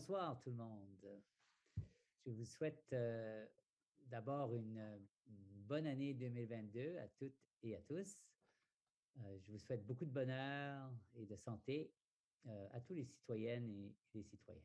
Bonsoir tout le monde. Je vous souhaite d'abord une bonne année 2022 à toutes et à tous. Je vous souhaite beaucoup de bonheur et de santé à tous les citoyennes et les citoyens.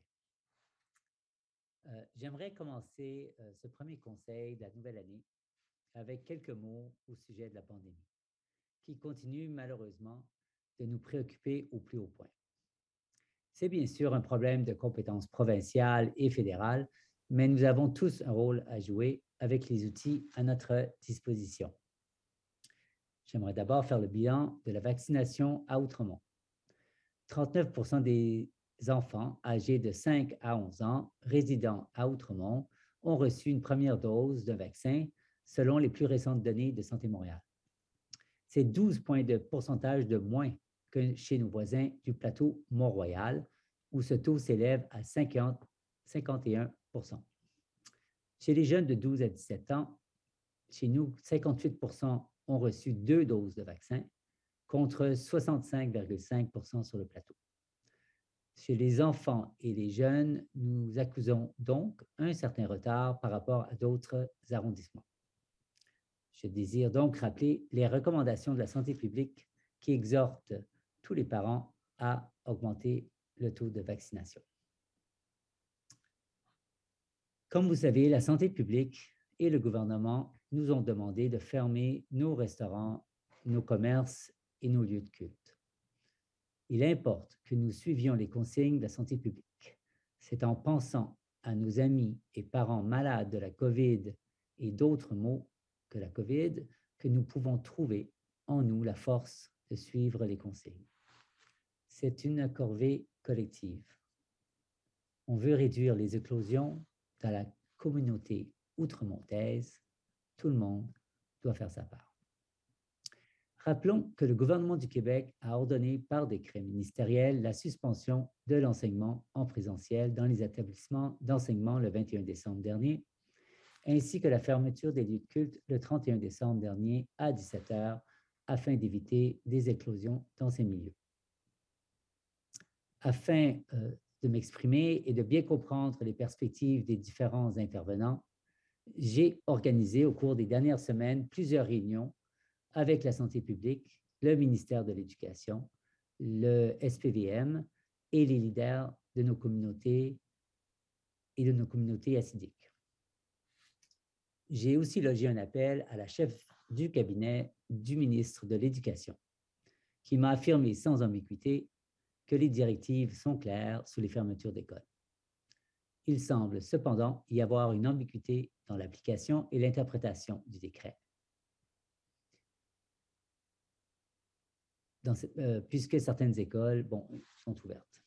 J'aimerais commencer ce premier conseil de la nouvelle année avec quelques mots au sujet de la pandémie, qui continue malheureusement de nous préoccuper au plus haut point. C'est bien sûr un problème de compétences provinciales et fédérales, mais nous avons tous un rôle à jouer avec les outils à notre disposition. J'aimerais d'abord faire le bilan de la vaccination à Outremont. 39% des enfants âgés de 5 à 11 ans résidant à Outremont ont reçu une première dose d'un vaccin selon les plus récentes données de Santé Montréal. C'est 12 points de pourcentage de moins que chez nos voisins du plateau Mont-Royal, où ce taux s'élève à 51%. Chez les jeunes de 12 à 17 ans, chez nous, 58% ont reçu 2 doses de vaccin, contre 65,5% sur le plateau. Chez les enfants et les jeunes, nous accusons donc un certain retard par rapport à d'autres arrondissements. Je désire donc rappeler les recommandations de la santé publique qui exhortent tous les parents à augmenter le taux de vaccination. Comme vous savez, la santé publique et le gouvernement nous ont demandé de fermer nos restaurants, nos commerces et nos lieux de culte. Il importe que nous suivions les consignes de la santé publique. C'est en pensant à nos amis et parents malades de la COVID et d'autres maux que la COVID que nous pouvons trouver en nous la force de suivre les consignes. C'est une corvée collective. On veut réduire les éclosions dans la communauté outremontaise. Tout le monde doit faire sa part. Rappelons que le gouvernement du Québec a ordonné par décret ministériel la suspension de l'enseignement en présentiel dans les établissements d'enseignement le 21 décembre dernier, ainsi que la fermeture des lieux de culte le 31 décembre dernier à 17h, afin d'éviter des éclosions dans ces milieux. Afin de m'exprimer et de bien comprendre les perspectives des différents intervenants, j'ai organisé au cours des dernières semaines plusieurs réunions avec la santé publique, le ministère de l'Éducation, le SPVM et les leaders de nos communautés et de nos communautés assidiques. J'ai aussi logé un appel à la chef du cabinet du ministre de l'Éducation, qui m'a affirmé sans ambiguïté que les directives sont claires sur les fermetures d'écoles. Il semble cependant y avoir une ambiguïté dans l'application et l'interprétation du décret, puisque certaines écoles sont ouvertes.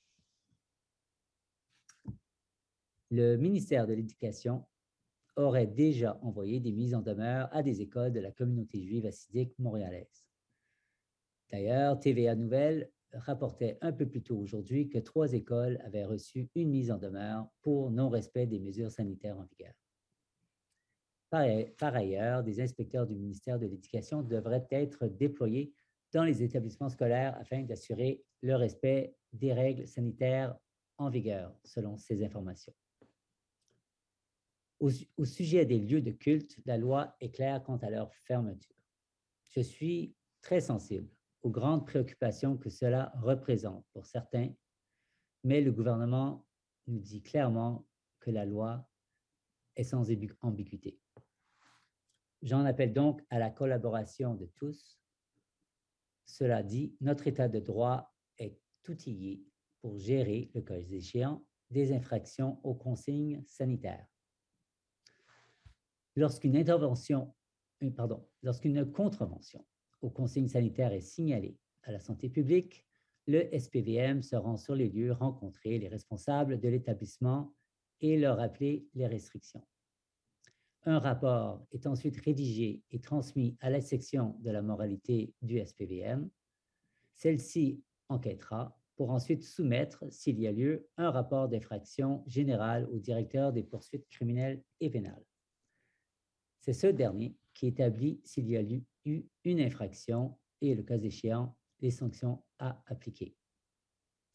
Le ministère de l'Éducation aurait déjà envoyé des mises en demeure à des écoles de la communauté juive hassidique montréalaise. D'ailleurs, TVA Nouvelles rapportait un peu plus tôt aujourd'hui que 3 écoles avaient reçu une mise en demeure pour non-respect des mesures sanitaires en vigueur. Par ailleurs, des inspecteurs du ministère de l'Éducation devraient être déployés dans les établissements scolaires afin d'assurer le respect des règles sanitaires en vigueur, selon ces informations. Au sujet des lieux de culte, la loi est claire quant à leur fermeture. Je suis très sensible aux grandes préoccupations que cela représente pour certains, mais le gouvernement nous dit clairement que la loi est sans ambiguïté. J'en appelle donc à la collaboration de tous. Cela dit, notre État de droit est outillé pour gérer, le cas échéant, des infractions aux consignes sanitaires. Lorsqu'une contrevention aux consignes sanitaires est signalée à la santé publique, le SPVM se rend sur les lieux rencontrer les responsables de l'établissement et leur rappeler les restrictions. Un rapport est ensuite rédigé et transmis à la section de la moralité du SPVM. Celle-ci enquêtera pour ensuite soumettre, s'il y a lieu, un rapport d'infraction générale au directeur des poursuites criminelles et pénales. C'est ce dernier qui établit s'il y a eu une infraction et, le cas échéant, les sanctions à appliquer.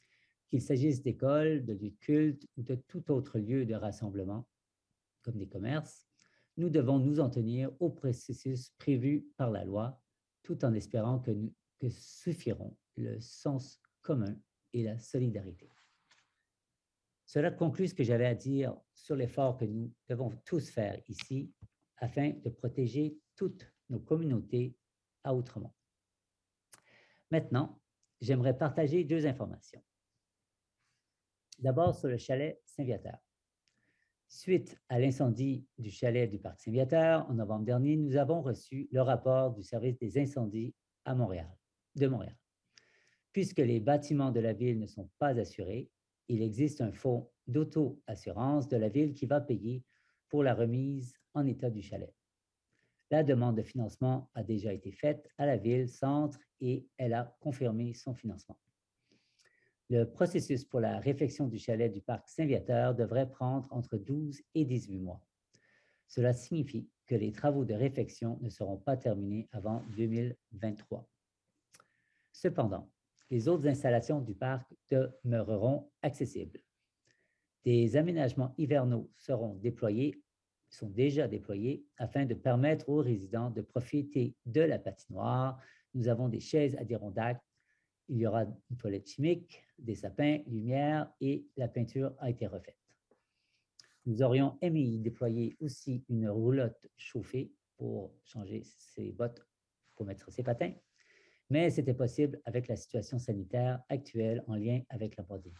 qu'il s'agisse d'écoles, de lieux de culte ou de tout autre lieu de rassemblement, comme des commerces, nous devons nous en tenir au processus prévu par la loi, tout en espérant que suffiront le sens commun et la solidarité. Cela conclut ce que j'avais à dire sur l'effort que nous devons tous faire ici afin de protéger toutes nos communautés à Outremont. Maintenant, j'aimerais partager deux informations. D'abord, sur le chalet Saint-Viateur. Suite à l'incendie du chalet du parc Saint-Viateur en novembre dernier, nous avons reçu le rapport du service des incendies de Montréal. Puisque les bâtiments de la ville ne sont pas assurés, il existe un fonds d'auto-assurance de la ville qui va payer pour la remise en état du chalet. La demande de financement a déjà été faite à la ville-centre et elle a confirmé son financement. Le processus pour la réfection du chalet du parc Saint-Viateur devrait prendre entre 12 et 18 mois. Cela signifie que les travaux de réfection ne seront pas terminés avant 2023. Cependant, les autres installations du parc demeureront accessibles. Des aménagements hivernaux sont déjà déployés afin de permettre aux résidents de profiter de la patinoire. Nous avons des chaises Adirondack. Il y aura une toilette chimique, des sapins, lumière et la peinture a été refaite. Nous aurions aimé y déployer aussi une roulotte chauffée pour changer ses bottes pour mettre ses patins, mais c'était possible avec la situation sanitaire actuelle en lien avec la pandémie.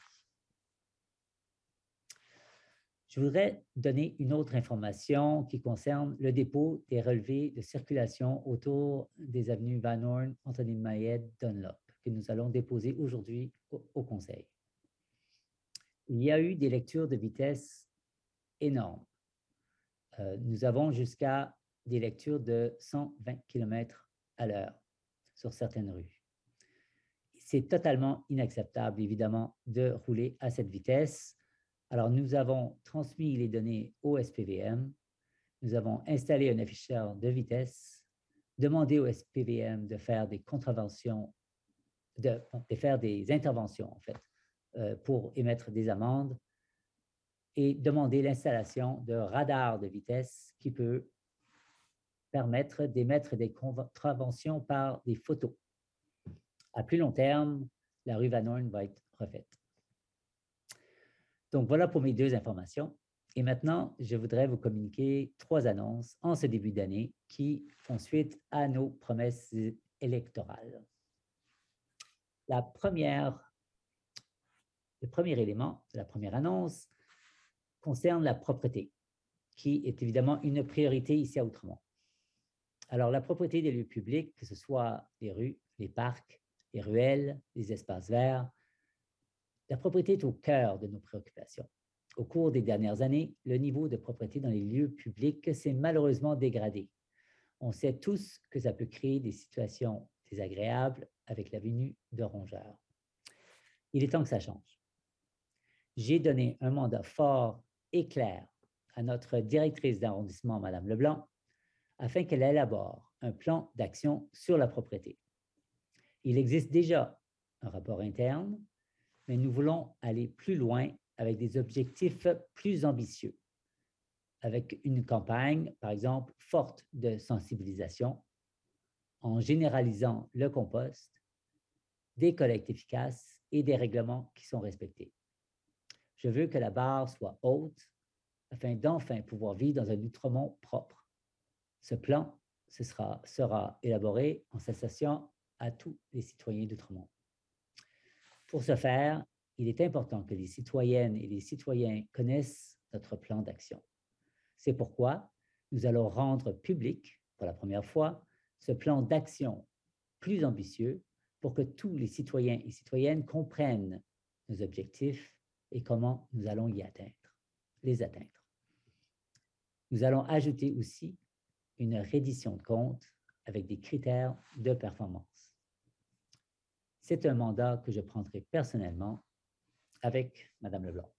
Je voudrais donner une autre information qui concerne le dépôt des relevés de circulation autour des avenues Van Horn, Anthony Mayette, Dunlop, que nous allons déposer aujourd'hui au Conseil. Il y a eu des lectures de vitesse énormes. Nous avons jusqu'à des lectures de 120 km à l'heure sur certaines rues. C'est totalement inacceptable, évidemment, de rouler à cette vitesse. Alors, nous avons transmis les données au SPVM, nous avons installé un afficheur de vitesse, demandé au SPVM de faire des contraventions, de faire des interventions, en fait, pour émettre des amendes et demander l'installation de radars de vitesse qui peut permettre d'émettre des contraventions par des photos. À plus long terme, la rue Van Horn va être refaite. Donc, voilà pour mes deux informations. Et maintenant, je voudrais vous communiquer 3 annonces en ce début d'année qui font suite à nos promesses électorales. Le premier élément de la première annonce concerne la propreté, qui est évidemment une priorité ici à Outremont. Alors, la propreté des lieux publics, que ce soit les rues, les parcs, les ruelles, les espaces verts, la propreté est au cœur de nos préoccupations. Au cours des dernières années, le niveau de propreté dans les lieux publics s'est malheureusement dégradé. On sait tous que ça peut créer des situations désagréables avec la venue de rongeurs. Il est temps que ça change. J'ai donné un mandat fort et clair à notre directrice d'arrondissement, Mme Leblanc, afin qu'elle élabore un plan d'action sur la propreté. Il existe déjà un rapport interne, mais nous voulons aller plus loin avec des objectifs plus ambitieux, avec une campagne, par exemple, forte de sensibilisation, en généralisant le compost, des collectes efficaces et des règlements qui sont respectés. Je veux que la barre soit haute afin d'enfin pouvoir vivre dans un Outremont propre. Ce plan sera élaboré en s'associant à tous les citoyens d'Outremont. Pour ce faire, il est important que les citoyennes et les citoyens connaissent notre plan d'action. C'est pourquoi nous allons rendre public, pour la première fois, ce plan d'action plus ambitieux pour que tous les citoyens et citoyennes comprennent nos objectifs et comment nous allons les atteindre. Nous allons ajouter aussi une reddition de comptes avec des critères de performance. C'est un mandat que je prendrai personnellement avec Mme Leblanc.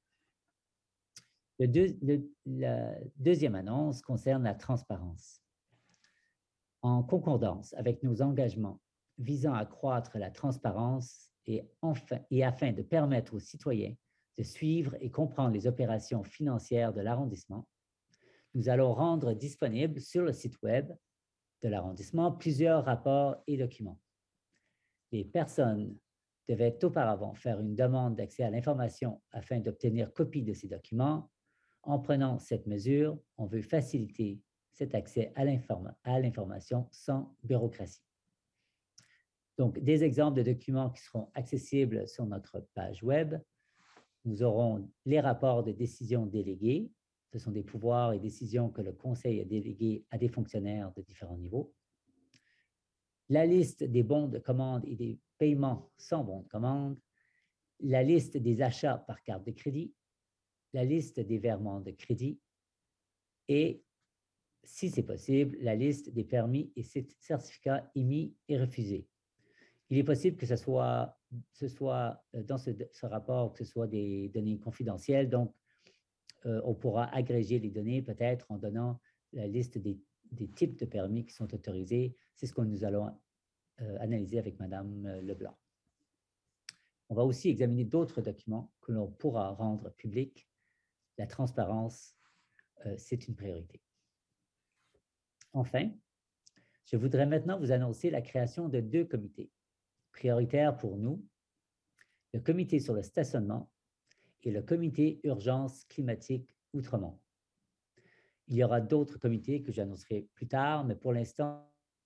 La deuxième annonce concerne la transparence. En concordance avec nos engagements visant à accroître la transparence et afin de permettre aux citoyens de suivre et comprendre les opérations financières de l'arrondissement, nous allons rendre disponibles sur le site Web de l'arrondissement plusieurs rapports et documents. Les personnes devaient auparavant faire une demande d'accès à l'information afin d'obtenir copie de ces documents. En prenant cette mesure, on veut faciliter cet accès à l'information sans bureaucratie. Donc, des exemples de documents qui seront accessibles sur notre page Web. Nous aurons les rapports de décision délégués. Ce sont des pouvoirs et décisions que le Conseil a délégués à des fonctionnaires de différents niveaux. La liste des bons de commande et des paiements sans bons de commande. La liste des achats par carte de crédit. La liste des virements de crédit. Et, si c'est possible, la liste des permis et certificats émis et refusés. Il est possible que ce soit dans ce rapport, que ce soit des données confidentielles. Donc, on pourra agréger les données peut-être en donnant la liste des types de permis qui sont autorisés. C'est ce que nous allons analyser avec Mme Leblanc. On va aussi examiner d'autres documents que l'on pourra rendre publics. La transparence, c'est une priorité. Enfin, je voudrais maintenant vous annoncer la création de 2 comités prioritaires pour nous, le comité sur le stationnement et le comité urgence climatique Outremont. Il y aura d'autres comités que j'annoncerai plus tard, mais pour l'instant,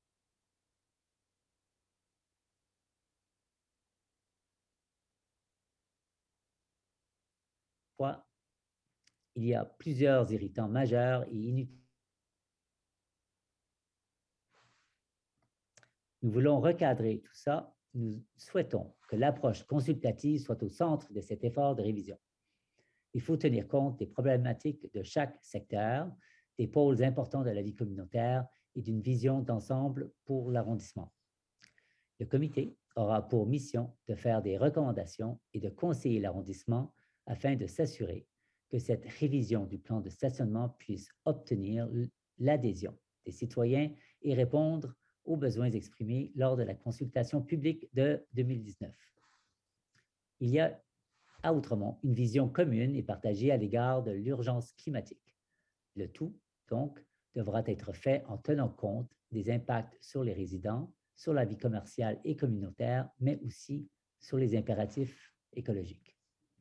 il y a plusieurs irritants majeurs et inutiles. Nous voulons recadrer tout ça. Nous souhaitons que l'approche consultative soit au centre de cet effort de révision. Il faut tenir compte des problématiques de chaque secteur, des pôles importants de la vie communautaire et d'une vision d'ensemble pour l'arrondissement. Le comité aura pour mission de faire des recommandations et de conseiller l'arrondissement afin de s'assurer que cette révision du plan de stationnement puisse obtenir l'adhésion des citoyens et répondre aux besoins exprimés lors de la consultation publique de 2019. Il y a à Outremont une vision commune et partagée à l'égard de l'urgence climatique. Le tout, donc, devra être fait en tenant compte des impacts sur les résidents, sur la vie commerciale et communautaire, mais aussi sur les impératifs écologiques.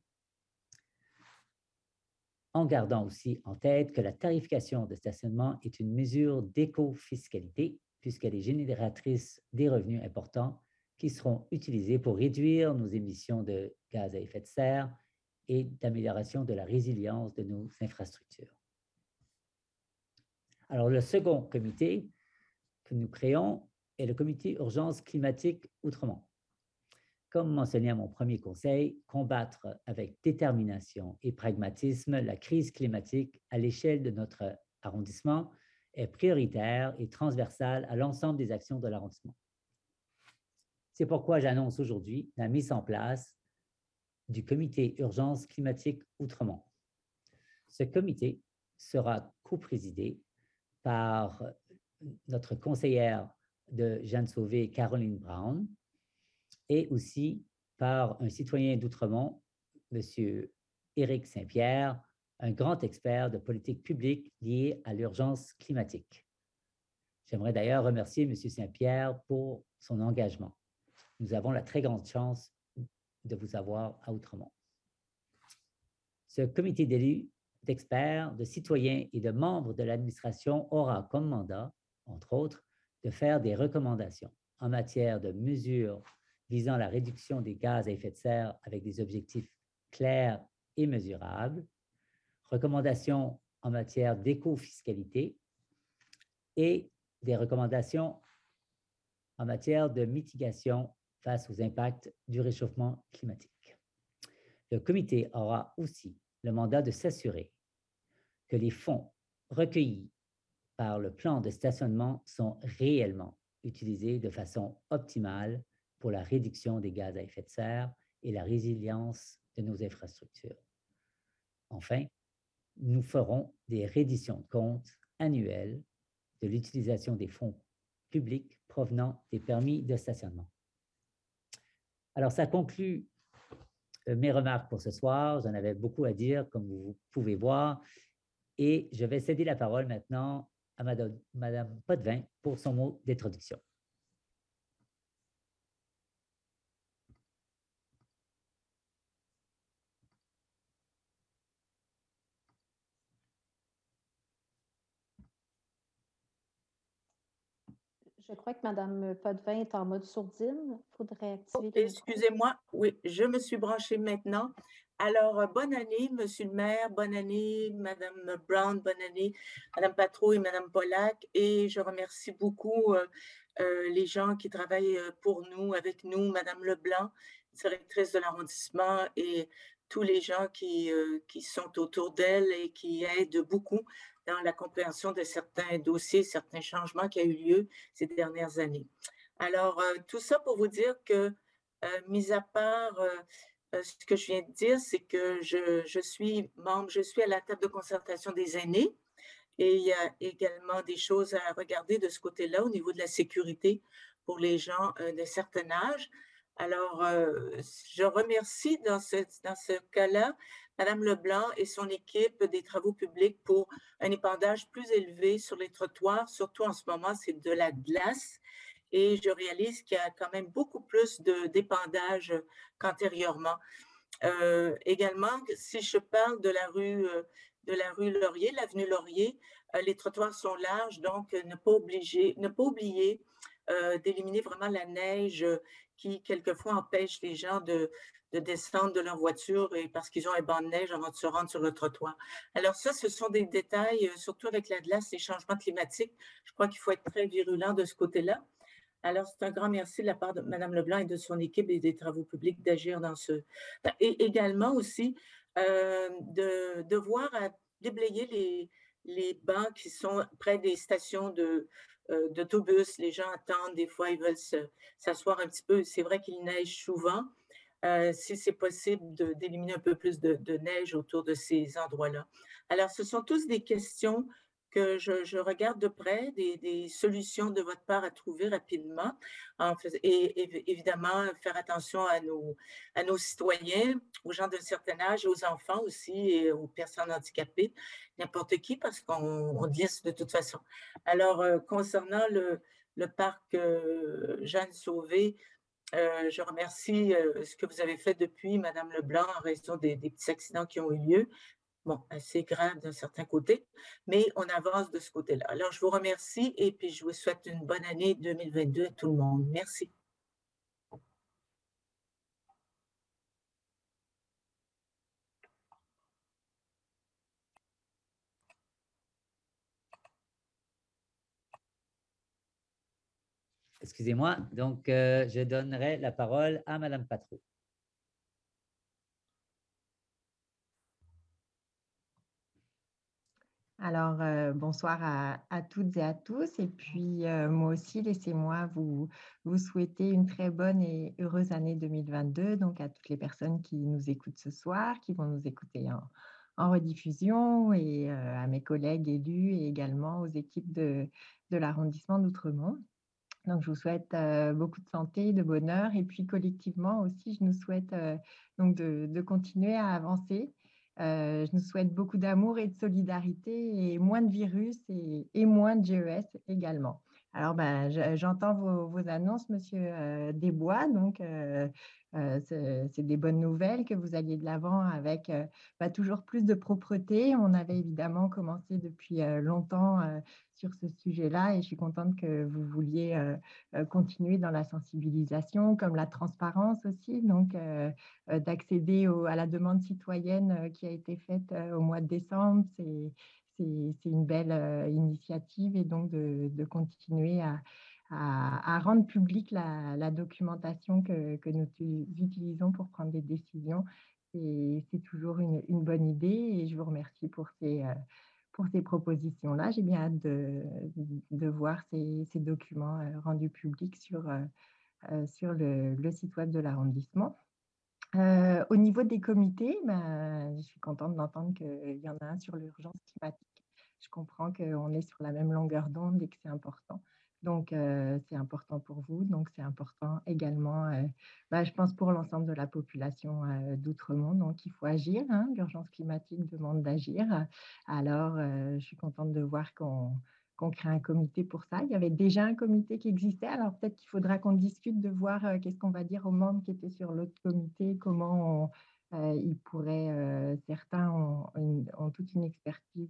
En gardant aussi en tête que la tarification de stationnement est une mesure d'éco-fiscalité, puisqu'elle est génératrice des revenus importants qui seront utilisés pour réduire nos émissions de gaz à effet de serre et d'amélioration de la résilience de nos infrastructures. Alors, le second comité que nous créons est le comité urgence climatique Outremont. Comme mentionné à mon premier conseil, combattre avec détermination et pragmatisme la crise climatique à l'échelle de notre arrondissement est prioritaire et transversal à l'ensemble des actions de l'arrondissement. C'est pourquoi j'annonce aujourd'hui la mise en place du comité urgence climatique Outremont. Ce comité sera coprésidé par notre conseillère de Jeanne Sauvé, Caroline Brown, et aussi par un citoyen d'Outremont, M. Éric Saint-Pierre, un grand expert de politique publique liée à l'urgence climatique. J'aimerais d'ailleurs remercier M. Saint-Pierre pour son engagement. Nous avons la très grande chance de vous avoir à Outremont. Ce comité d'élus, d'experts, de citoyens et de membres de l'administration aura comme mandat, entre autres, de faire des recommandations en matière de mesures visant la réduction des gaz à effet de serre avec des objectifs clairs et mesurables, recommandations en matière d'éco-fiscalité et des recommandations en matière de mitigation face aux impacts du réchauffement climatique. Le comité aura aussi le mandat de s'assurer que les fonds recueillis par le plan de stationnement sont réellement utilisés de façon optimale pour la réduction des gaz à effet de serre et la résilience de nos infrastructures. Enfin, nous ferons des redditions de comptes annuelles de l'utilisation des fonds publics provenant des permis de stationnement. Alors, ça conclut mes remarques pour ce soir. J'en avais beaucoup à dire, comme vous pouvez voir. Et je vais céder la parole maintenant à Madame Potvin pour son mot d'introduction. Je crois que Mme Potvin est en mode sourdine. Il faudrait activer le micro. Excusez-moi, oui, je me suis branchée maintenant. Alors, bonne année, Monsieur le maire, bonne année, Madame Brown, bonne année, Madame Patro et Madame Pollack. Et je remercie beaucoup les gens qui travaillent pour nous, avec nous, Madame Leblanc, directrice de l'arrondissement, et tous les gens qui sont autour d'elle et qui aident beaucoup dans la compréhension de certains dossiers, certains changements qui ont eu lieu ces dernières années. Alors, tout ça pour vous dire que, mis à part ce que je viens de dire, c'est que je suis membre, je suis à la table de concertation des aînés et il y a également des choses à regarder de ce côté-là au niveau de la sécurité pour les gens d'un certain âge. Alors, je remercie dans ce cas-là Madame Leblanc et son équipe des travaux publics pour un épandage plus élevé sur les trottoirs, surtout en ce moment, c'est de la glace. Et je réalise qu'il y a quand même beaucoup plus d'épandage qu'antérieurement. Également, si je parle de la rue Laurier, l'avenue Laurier, les trottoirs sont larges, donc ne pas oublier d'éliminer vraiment la neige qui, quelquefois, empêche les gens de descendre de leur voiture et parce qu'ils ont un banc de neige avant de se rendre sur le trottoir. Alors ça, ce sont des détails, surtout avec la glace, les changements climatiques. Je crois qu'il faut être très virulent de ce côté-là. Alors, c'est un grand merci de la part de Mme Leblanc et de son équipe et des travaux publics d'agir dans ce... Et également aussi de voir à déblayer les bancs qui sont près des stations d'autobus. Les gens attendent, des fois, ils veulent s'asseoir un petit peu. C'est vrai qu'il neige souvent. Si c'est possible d'éliminer un peu plus de neige autour de ces endroits-là. Alors, ce sont tous des questions que je regarde de près, des solutions de votre part à trouver rapidement. Et évidemment, faire attention à nos citoyens, aux gens d'un certain âge, aux enfants aussi et aux personnes handicapées, n'importe qui, parce qu'on glisse de toute façon. Alors, concernant le parc Jeanne Sauvé, je remercie ce que vous avez fait depuis, Madame Leblanc, en raison des petits accidents qui ont eu lieu. Bon, assez grave d'un certain côté, mais on avance de ce côté-là. Alors, je vous remercie et puis je vous souhaite une bonne année 2022 à tout le monde. Merci. Excusez-moi, donc je donnerai la parole à Madame Patro. Alors, bonsoir à toutes et à tous. Et puis, moi aussi, laissez-moi vous souhaiter une très bonne et heureuse année 2022, donc à toutes les personnes qui nous écoutent ce soir, qui vont nous écouter en rediffusion, et à mes collègues élus et également aux équipes de l'arrondissement d'Outremont. Donc, je vous souhaite beaucoup de santé, de bonheur, et puis collectivement aussi, je nous souhaite donc de continuer à avancer. Je nous souhaite beaucoup d'amour et de solidarité et moins de virus et moins de GES également. Alors, j'entends vos annonces, Monsieur Desbois. Donc, c'est des bonnes nouvelles que vous alliez de l'avant avec toujours plus de propreté. On avait évidemment commencé depuis longtemps sur ce sujet-là, et je suis contente que vous vouliez continuer dans la sensibilisation, comme la transparence aussi, donc d'accéder à la demande citoyenne qui a été faite au mois de décembre. C'est une belle initiative, et donc de continuer à rendre publique la documentation que nous utilisons pour prendre des décisions. C'est toujours une bonne idée, et je vous remercie pour ces propositions-là. J'ai bien hâte de voir ces documents rendus publics sur le site web de l'arrondissement. Au niveau des comités, je suis contente d'entendre qu'il y en a un sur l'urgence climatique. Je comprends qu'on est sur la même longueur d'onde et que c'est important Donc, c'est important pour vous. Donc, c'est important également, je pense, pour l'ensemble de la population d'Outremont. Donc, il faut agir. Hein, l'urgence climatique demande d'agir. Alors, je suis contente de voir qu'on crée un comité pour ça. Il y avait déjà un comité qui existait. Alors, peut-être qu'il faudra qu'on discute de voir qu'est-ce qu'on va dire aux membres qui étaient sur l'autre comité, comment ils pourraient, certains ont toute une expertise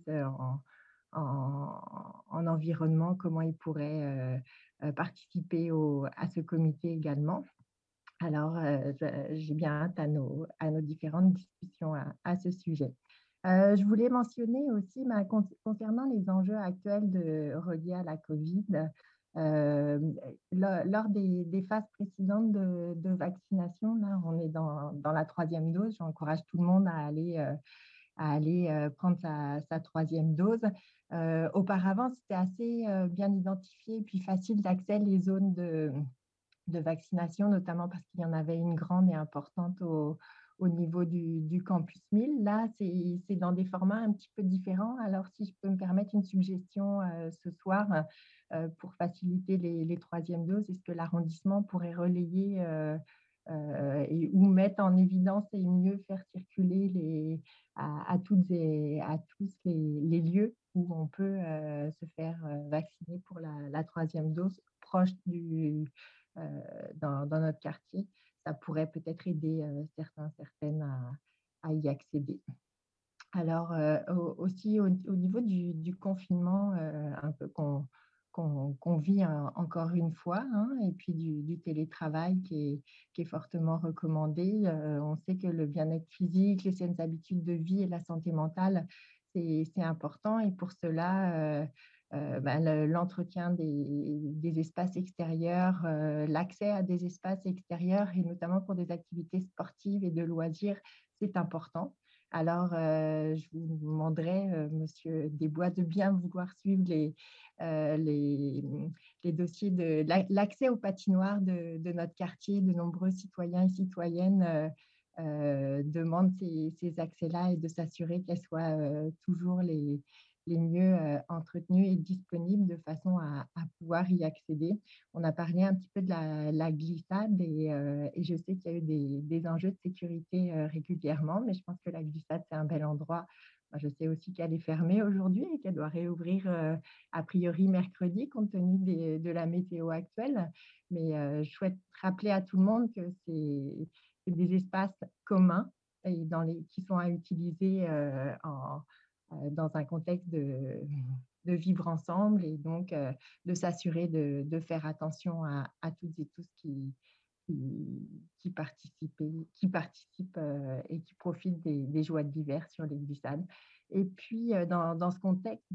en environnement, comment ils pourraient participer à ce comité également. Alors, j'ai bien hâte à nos différentes discussions à ce sujet. Je voulais mentionner aussi, concernant les enjeux actuels reliés à la COVID, lors des phases précédentes de vaccination, là, on est dans la troisième dose. J'encourage tout le monde à aller prendre sa troisième dose. Auparavant, c'était assez bien identifié et puis facile d'accès les zones de vaccination, notamment parce qu'il y en avait une grande et importante au niveau du campus 1000. Là, c'est dans des formats un petit peu différents. Alors, si je peux me permettre une suggestion ce soir pour faciliter les troisièmes doses, est-ce que l'arrondissement pourrait relayer ou mettre en évidence et mieux faire circuler à toutes et à tous les lieux où on peut se faire vacciner pour la troisième dose proche dans notre quartier. Ça pourrait peut-être aider certaines à y accéder. Alors, aussi au niveau du confinement, un peu qu'on vit encore une fois, hein, et puis du télétravail qui est fortement recommandé. On sait que le bien-être physique, les saines habitudes de vie et la santé mentale, c'est important. Et pour cela, l'entretien des espaces extérieurs, l'accès à des espaces extérieurs, et notamment pour des activités sportives et de loisirs, c'est important. Alors, je vous demanderai, Monsieur Desbois, de bien vouloir suivre les dossiers de l'accès aux patinoires de notre quartier. De nombreux citoyens et citoyennes demandent ces accès-là et de s'assurer qu'elles soient toujours les mieux entretenues et disponibles de façon à pouvoir y accéder. On a parlé un petit peu de la glissade et je sais qu'il y a eu des enjeux de sécurité régulièrement, mais je pense que la glissade, c'est un bel endroit. Moi, je sais aussi qu'elle est fermée aujourd'hui et qu'elle doit réouvrir a priori mercredi compte tenu de la météo actuelle. Mais je souhaite rappeler à tout le monde que c'est des espaces communs et qui sont à utiliser dans un contexte de vivre ensemble et donc de s'assurer de faire attention à toutes et tous qui participent et qui profitent des joies de l'hiver sur les glissades. Et puis, dans ce contexte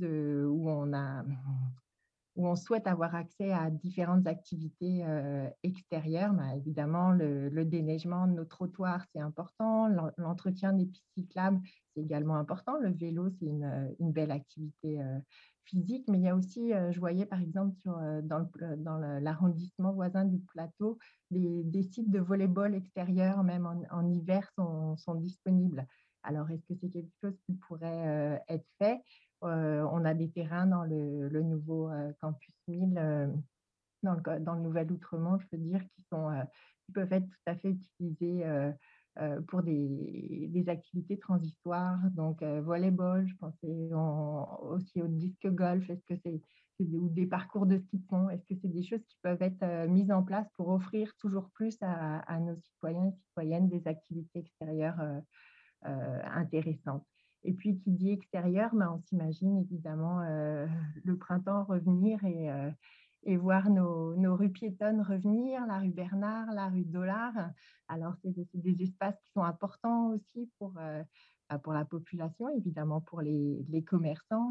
où on souhaite avoir accès à différentes activités extérieures, évidemment, le déneigement de nos trottoirs, c'est important. L'entretien des pistes cyclables, c'est également important. Le vélo, c'est une belle activité physique. Mais il y a aussi, je voyais par exemple dans l'arrondissement voisin du plateau, des sites de volleyball extérieur, même en hiver, sont disponibles. Alors, est-ce que c'est quelque chose qui pourrait être fait? On a des terrains dans le nouveau campus 1000, dans le nouvel Outremont, je peux dire, qui peuvent être tout à fait utilisés pour des activités transitoires. Donc, volleyball, je pensais aussi au disque golf. Est-ce que ou des parcours de ski de fond? Est-ce que c'est des choses qui peuvent être mises en place pour offrir toujours plus à nos citoyens et citoyennes des activités extérieures intéressantes? Et puis, qui dit extérieur, on s'imagine évidemment le printemps revenir et voir nos rues piétonnes revenir, la rue Bernard, la rue Dollard. Alors, c'est des espaces qui sont importants aussi pour la population, évidemment pour les commerçants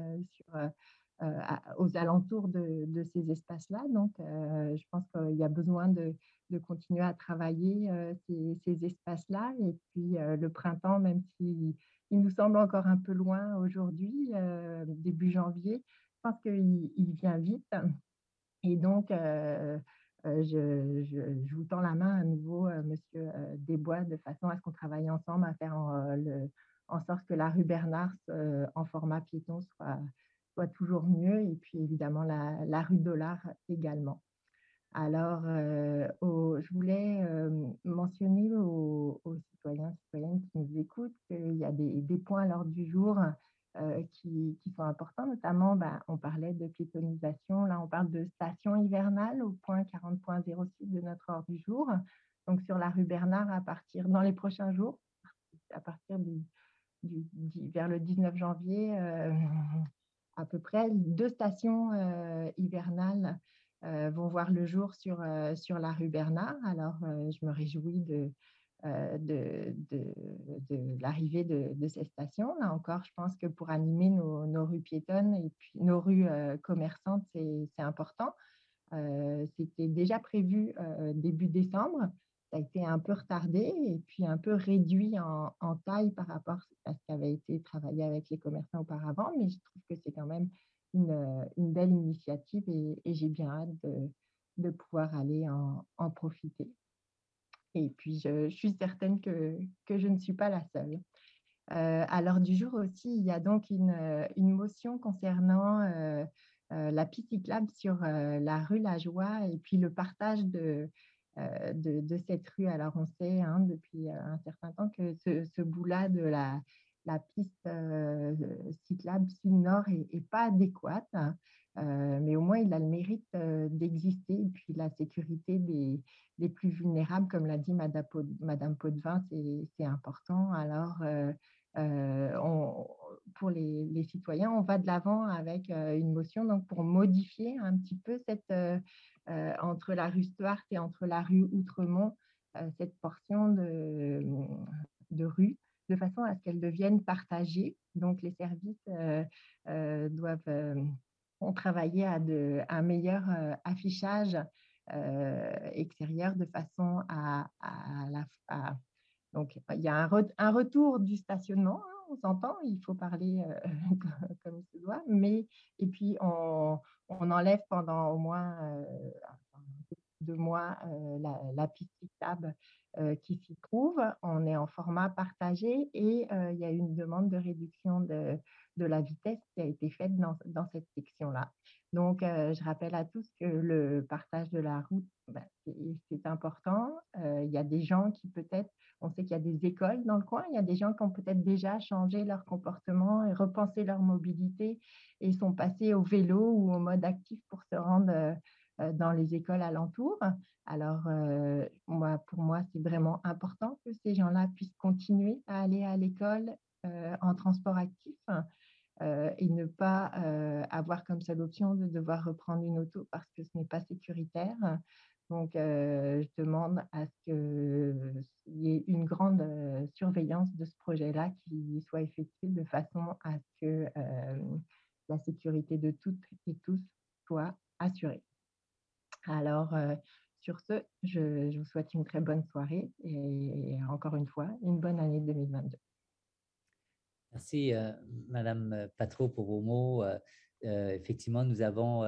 aux alentours de ces espaces-là. Donc, je pense qu'il y a besoin de continuer à travailler ces espaces-là. Et puis, le printemps, même s'il nous semble encore un peu loin aujourd'hui, début janvier, je pense qu'il vient vite. Et donc, je vous tends la main à nouveau, Monsieur Desbois, de façon à ce qu'on travaille ensemble à faire en sorte que la rue Bernard, en format piéton, soit toujours mieux. Et puis évidemment, la rue Dollard également. Alors, je voulais mentionner aux citoyens, citoyennes qui nous écoutent qu'il y a des points à l'ordre du jour qui sont importants, notamment, on parlait de piétonisation, là on parle de station hivernale au point 40.06 de notre ordre du jour, donc sur la rue Bernard dans les prochains jours, à partir vers le 19 janvier, à peu près, 2 stations hivernales vont voir le jour sur la rue Bernard. Alors, je me réjouis de l'arrivée de ces stations. Là encore, je pense que pour animer nos rues piétonnes et puis nos rues commerçantes, c'est important. C'était déjà prévu début décembre. Ça a été un peu retardé et puis un peu réduit en taille par rapport à ce qui avait été travaillé avec les commerçants auparavant, mais je trouve que c'est quand même une belle initiative et j'ai bien hâte de pouvoir aller en profiter. Et puis, je suis certaine que je ne suis pas la seule. À l'ordre du jour aussi, il y a donc une motion concernant la piste cyclable sur la rue La Joie et puis le partage de cette rue. Alors, on sait depuis un certain temps que ce bout-là de la piste cyclable sud-nord est pas adéquate, mais au moins, il a le mérite d'exister. Et puis, la sécurité des plus vulnérables, comme l'a dit Madame Potvin, c'est important. Alors, pour les citoyens, on va de l'avant avec une motion donc, pour modifier un petit peu entre la rue Stuart et entre la rue Outremont, cette portion de rue, de façon à ce qu'elle devienne partagée. Donc, les services ont travaillé à un meilleur affichage extérieur de façon donc, il y a un retour du stationnement, on s'entend, il faut parler comme il se doit, et puis on enlève pendant au moins 2 mois la piste cyclable qui s'y trouve. On est en format partagé et il y a une demande de réduction de la vitesse qui a été faite dans cette section-là. Donc, je rappelle à tous que le partage de la route, c'est important. Il y a des gens qui peut-être, on sait qu'il y a des écoles dans le coin, il y a des gens qui ont peut-être déjà changé leur comportement et repensé leur mobilité et sont passés au vélo ou au mode actif pour se rendre dans les écoles alentours. Alors, pour moi, c'est vraiment important que ces gens-là puissent continuer à aller à l'école en transport actif et ne pas avoir comme seule option de devoir reprendre une auto parce que ce n'est pas sécuritaire. Donc, je demande à ce qu'il y ait une grande surveillance de ce projet-là qui soit effective de façon à ce que la sécurité de toutes et tous soit assurée. Alors, sur ce, je vous souhaite une très bonne soirée et encore une fois, une bonne année 2022. Merci, Madame Patro, pour vos mots. Effectivement, nous avons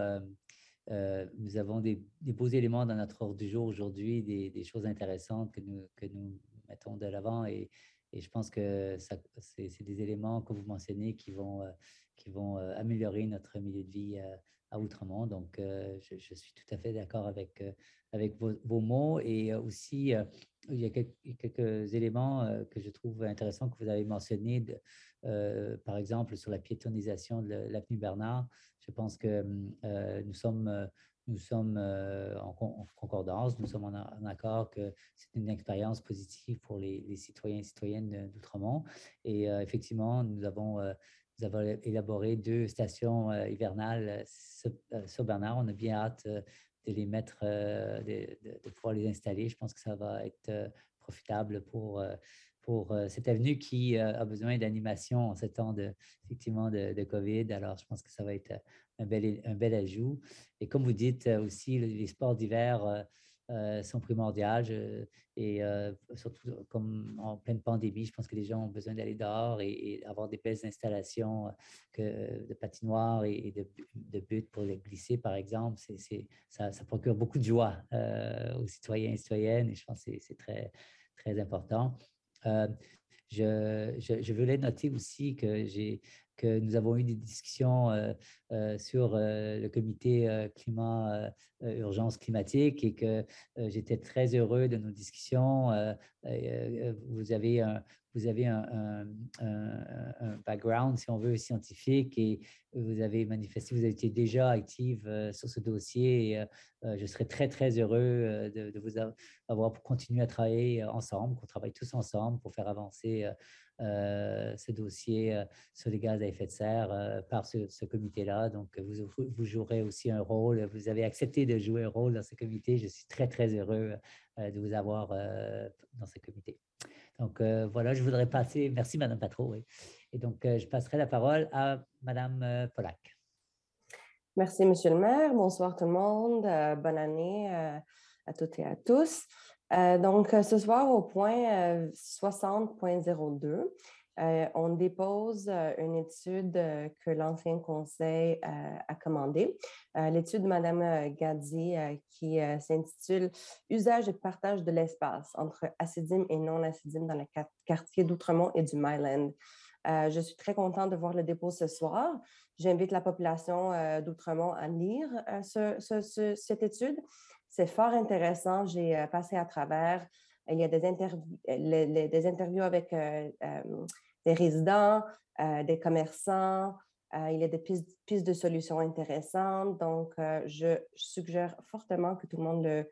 des beaux éléments dans notre ordre du jour aujourd'hui, des choses intéressantes que nous mettons de l'avant et je pense que c'est des éléments que vous mentionnez qui vont améliorer notre milieu de vie à Outremont. Donc, je suis tout à fait d'accord avec vos mots et aussi, il y a quelques éléments que je trouve intéressants que vous avez mentionnés, par exemple sur la piétonisation de l'avenue Bernard. Je pense que nous sommes en concordance, nous sommes en accord que c'est une expérience positive pour les citoyens et citoyennes d'Outremont. Et effectivement, nous avons élaboré 2 stations hivernales sur Bernard. On a bien hâte de les mettre, de pouvoir les installer. Je pense que ça va être profitable pour cette avenue qui a besoin d'animation en ce temps effectivement de COVID. Alors, je pense que ça va être un bel ajout. Et comme vous dites aussi, les sports d'hiver sont primordiaux et surtout comme en pleine pandémie, je pense que les gens ont besoin d'aller dehors et avoir des belles installations de patinoires et de buts pour les glisser, par exemple. Ça procure beaucoup de joie aux citoyens et citoyennes et je pense que c'est très, très important. Je voulais noter aussi que que nous avons eu des discussions sur le comité urgence climatique et que j'étais très heureux de nos discussions. Vous avez un background, si on veut, scientifique et vous avez manifesté, vous avez été déjà active sur ce dossier. Et, je serais très, très heureux de vous avoir pour continuer à travailler ensemble, qu'on travaille tous ensemble pour faire avancer ce dossier sur les gaz à effet de serre par ce comité-là. Donc, vous jouerez aussi un rôle. Vous avez accepté de jouer un rôle dans ce comité. Je suis très, très heureux de vous avoir dans ce comité. Donc, voilà, je voudrais passer. Merci, Madame Patro. Oui. Et donc, je passerai la parole à Madame Polak. Merci, Monsieur le maire. Bonsoir tout le monde. Bonne année à toutes et à tous. Donc, ce soir, au point 60.02, on dépose une étude que l'ancien conseil a commandée. L'étude de Mme Gadzi qui s'intitule « Usage et partage de l'espace entre Assidim et non-Assidim dans le quartier d'Outremont et du Myland ». Je suis très contente de voir le dépôt ce soir. J'invite la population d'Outremont à lire cette étude. C'est fort intéressant. J'ai passé à travers. Il y a des interviews avec des résidents, des commerçants. Il y a des pistes de solutions intéressantes. Donc, je suggère fortement que tout le monde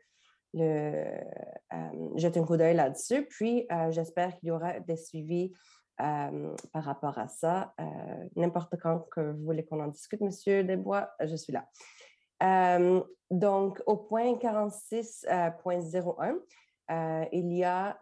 jette un coup d'œil là-dessus. Puis, j'espère qu'il y aura des suivis par rapport à ça. N'importe quand que vous voulez qu'on en discute, Monsieur Desbois, je suis là. Donc, au point 46.01, il y a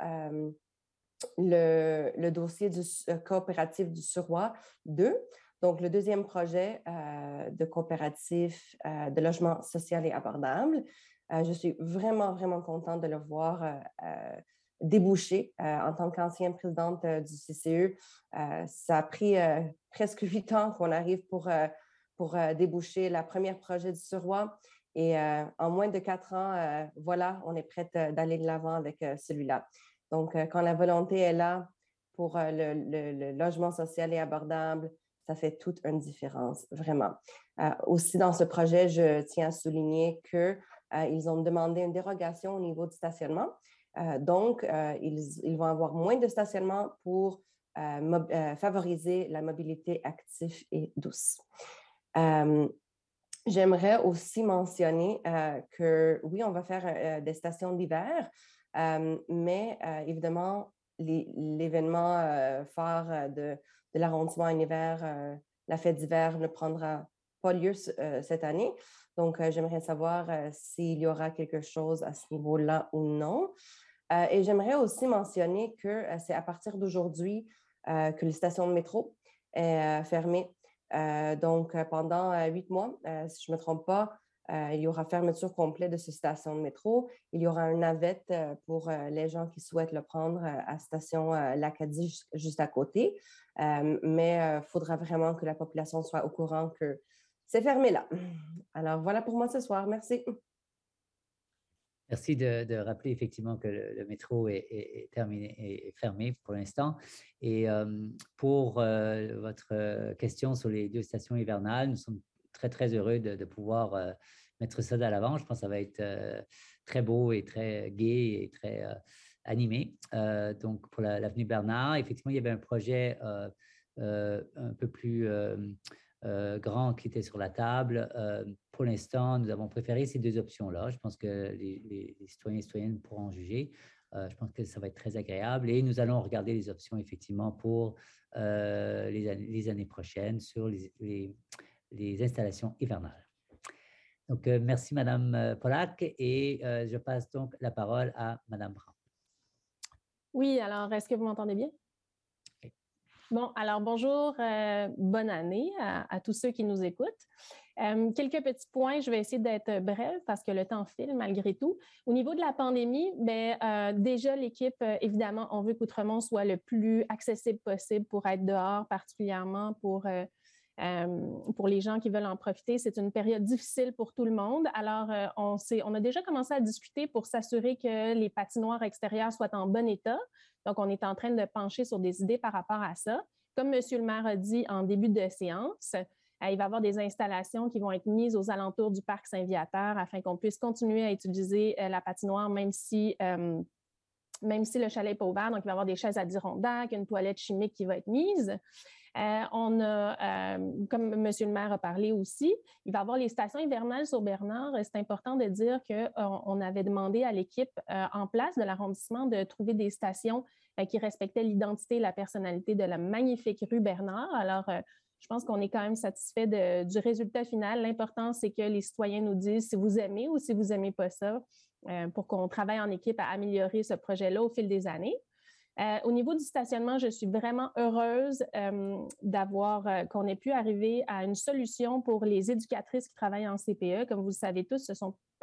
le dossier du coopératif du Suroît 2. Donc, le deuxième projet de coopératif de logement social et abordable. Je suis vraiment, vraiment contente de le voir déboucher. En tant qu'ancienne présidente du CCE, ça a pris presque 8 ans qu'on arrive pour déboucher le premier projet du Suroît. Et en moins de 4 ans, voilà, on est prête d'aller de l'avant avec celui-là. Donc, quand la volonté est là pour le logement social et abordable, ça fait toute une différence, vraiment. Aussi, dans ce projet, je tiens à souligner qu'ils ont demandé une dérogation au niveau du stationnement. Donc, ils vont avoir moins de stationnement pour favoriser la mobilité active et douce. J'aimerais aussi mentionner que, oui, on va faire des stations d'hiver, mais évidemment, l'événement phare de l'arrondissement en hiver, la fête d'hiver, ne prendra pas lieu cette année. Donc, j'aimerais savoir s'il y aura quelque chose à ce niveau-là ou non. Et j'aimerais aussi mentionner que c'est à partir d'aujourd'hui que les stations de métro est fermée. Donc, pendant 8 mois, si je ne me trompe pas, il y aura fermeture complète de ces stations de métro. Il y aura une navette pour les gens qui souhaitent le prendre à station l'Acadie juste à côté. Mais il faudra vraiment que la population soit au courant que c'est fermé là. Alors, voilà pour moi ce soir. Merci. Merci de rappeler effectivement que le métro est terminé, est fermé pour l'instant. Et pour votre question sur les 2 stations hivernales, nous sommes très, très heureux de pouvoir mettre ça de l'avant. Je pense que ça va être très beau et très gai et très animé. Donc, pour l'avenue Bernard, effectivement, il y avait un projet un peu plus grand qui était sur la table. Pour l'instant, nous avons préféré ces 2 options-là. Je pense que les citoyens et citoyennes pourront en juger. Je pense que ça va être très agréable et nous allons regarder les options effectivement pour les années prochaines sur les installations hivernales. Donc, merci Madame Polak et je passe donc la parole à Madame Brown. Oui, alors est-ce que vous m'entendez bien? Oui. Bon, alors bonjour, bonne année à tous ceux qui nous écoutent. Quelques petits points, je vais essayer d'être brève parce que le temps file malgré tout. Au niveau de la pandémie, déjà l'équipe, évidemment, on veut qu'Outremont soit le plus accessible possible pour être dehors, particulièrement pour les gens qui veulent en profiter. C'est une période difficile pour tout le monde. Alors, on a déjà commencé à discuter pour s'assurer que les patinoires extérieures soient en bon état. Donc, on est en train de pencher sur des idées par rapport à ça. Comme M. le maire a dit en début de séance, il va y avoir des installations qui vont être mises aux alentours du parc Saint-Viateur afin qu'on puisse continuer à utiliser la patinoire, même si le chalet n'est pas ouvert. Donc, il va y avoir des chaises Adirondack, une toilette chimique qui va être mise. On a, comme M. le maire a parlé aussi, il va y avoir les stations hivernales sur Bernard. C'est important de dire qu'on avait demandé à l'équipe en place de l'arrondissement de trouver des stations qui respectaient l'identité et la personnalité de la magnifique rue Bernard. Alors, je pense qu'on est quand même satisfait du résultat final. L'important, c'est que les citoyens nous disent si vous aimez ou si vous n'aimez pas ça, pour qu'on travaille en équipe à améliorer ce projet-là au fil des années. Au niveau du stationnement, je suis vraiment heureuse qu'on ait pu arriver à une solution pour les éducatrices qui travaillent en CPE. Comme vous le savez tous, c'est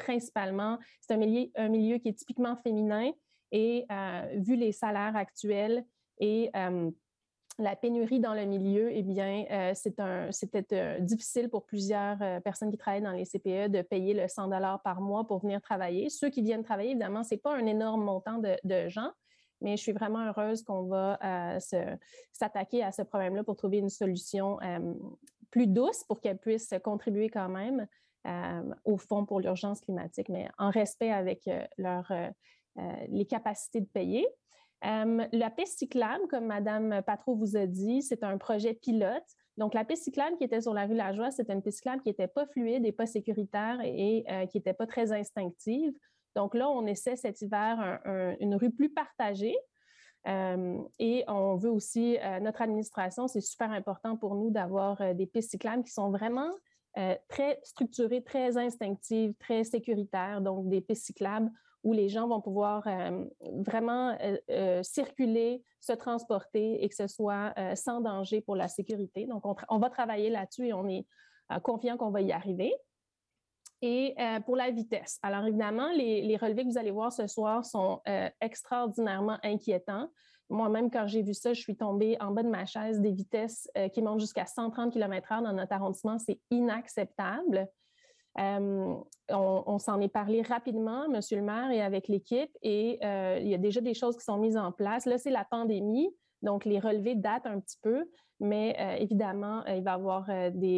un milieu qui est typiquement féminin et vu les salaires actuels et la pénurie dans le milieu, eh bien, c'était difficile pour plusieurs personnes qui travaillent dans les CPE de payer le 100 $ par mois pour venir travailler. Ceux qui viennent travailler, évidemment, ce n'est pas un énorme montant de gens, mais je suis vraiment heureuse qu'on va s'attaquer à ce problème-là pour trouver une solution plus douce pour qu'elle puisse contribuer quand même au Fonds pour l'urgence climatique, mais en respect avec les capacités de payer. La piste cyclable, comme Mme Patro vous a dit, c'est un projet pilote. Donc, la piste cyclable qui était sur la rue Lajoie, c'était une piste cyclable qui n'était pas fluide et pas sécuritaire et qui n'était pas très instinctive. Donc là, on essaie cet hiver une rue plus partagée. Et on veut aussi, notre administration, c'est super important pour nous d'avoir des pistes cyclables qui sont vraiment très structurées, très instinctives, très sécuritaires. Donc, des pistes cyclables où les gens vont pouvoir vraiment circuler, se transporter et que ce soit sans danger pour la sécurité. Donc, on va travailler là-dessus et on est confiant qu'on va y arriver. Et pour la vitesse. Alors, évidemment, les relevés que vous allez voir ce soir sont extraordinairement inquiétants. Moi-même, quand j'ai vu ça, je suis tombée en bas de ma chaise. Des vitesses qui montent jusqu'à 130 km/h dans notre arrondissement, c'est inacceptable. On s'en est parlé rapidement, M. le maire, et avec l'équipe, et il y a déjà des choses qui sont mises en place. Là, c'est la pandémie, donc les relevés datent un petit peu, mais évidemment, il va y avoir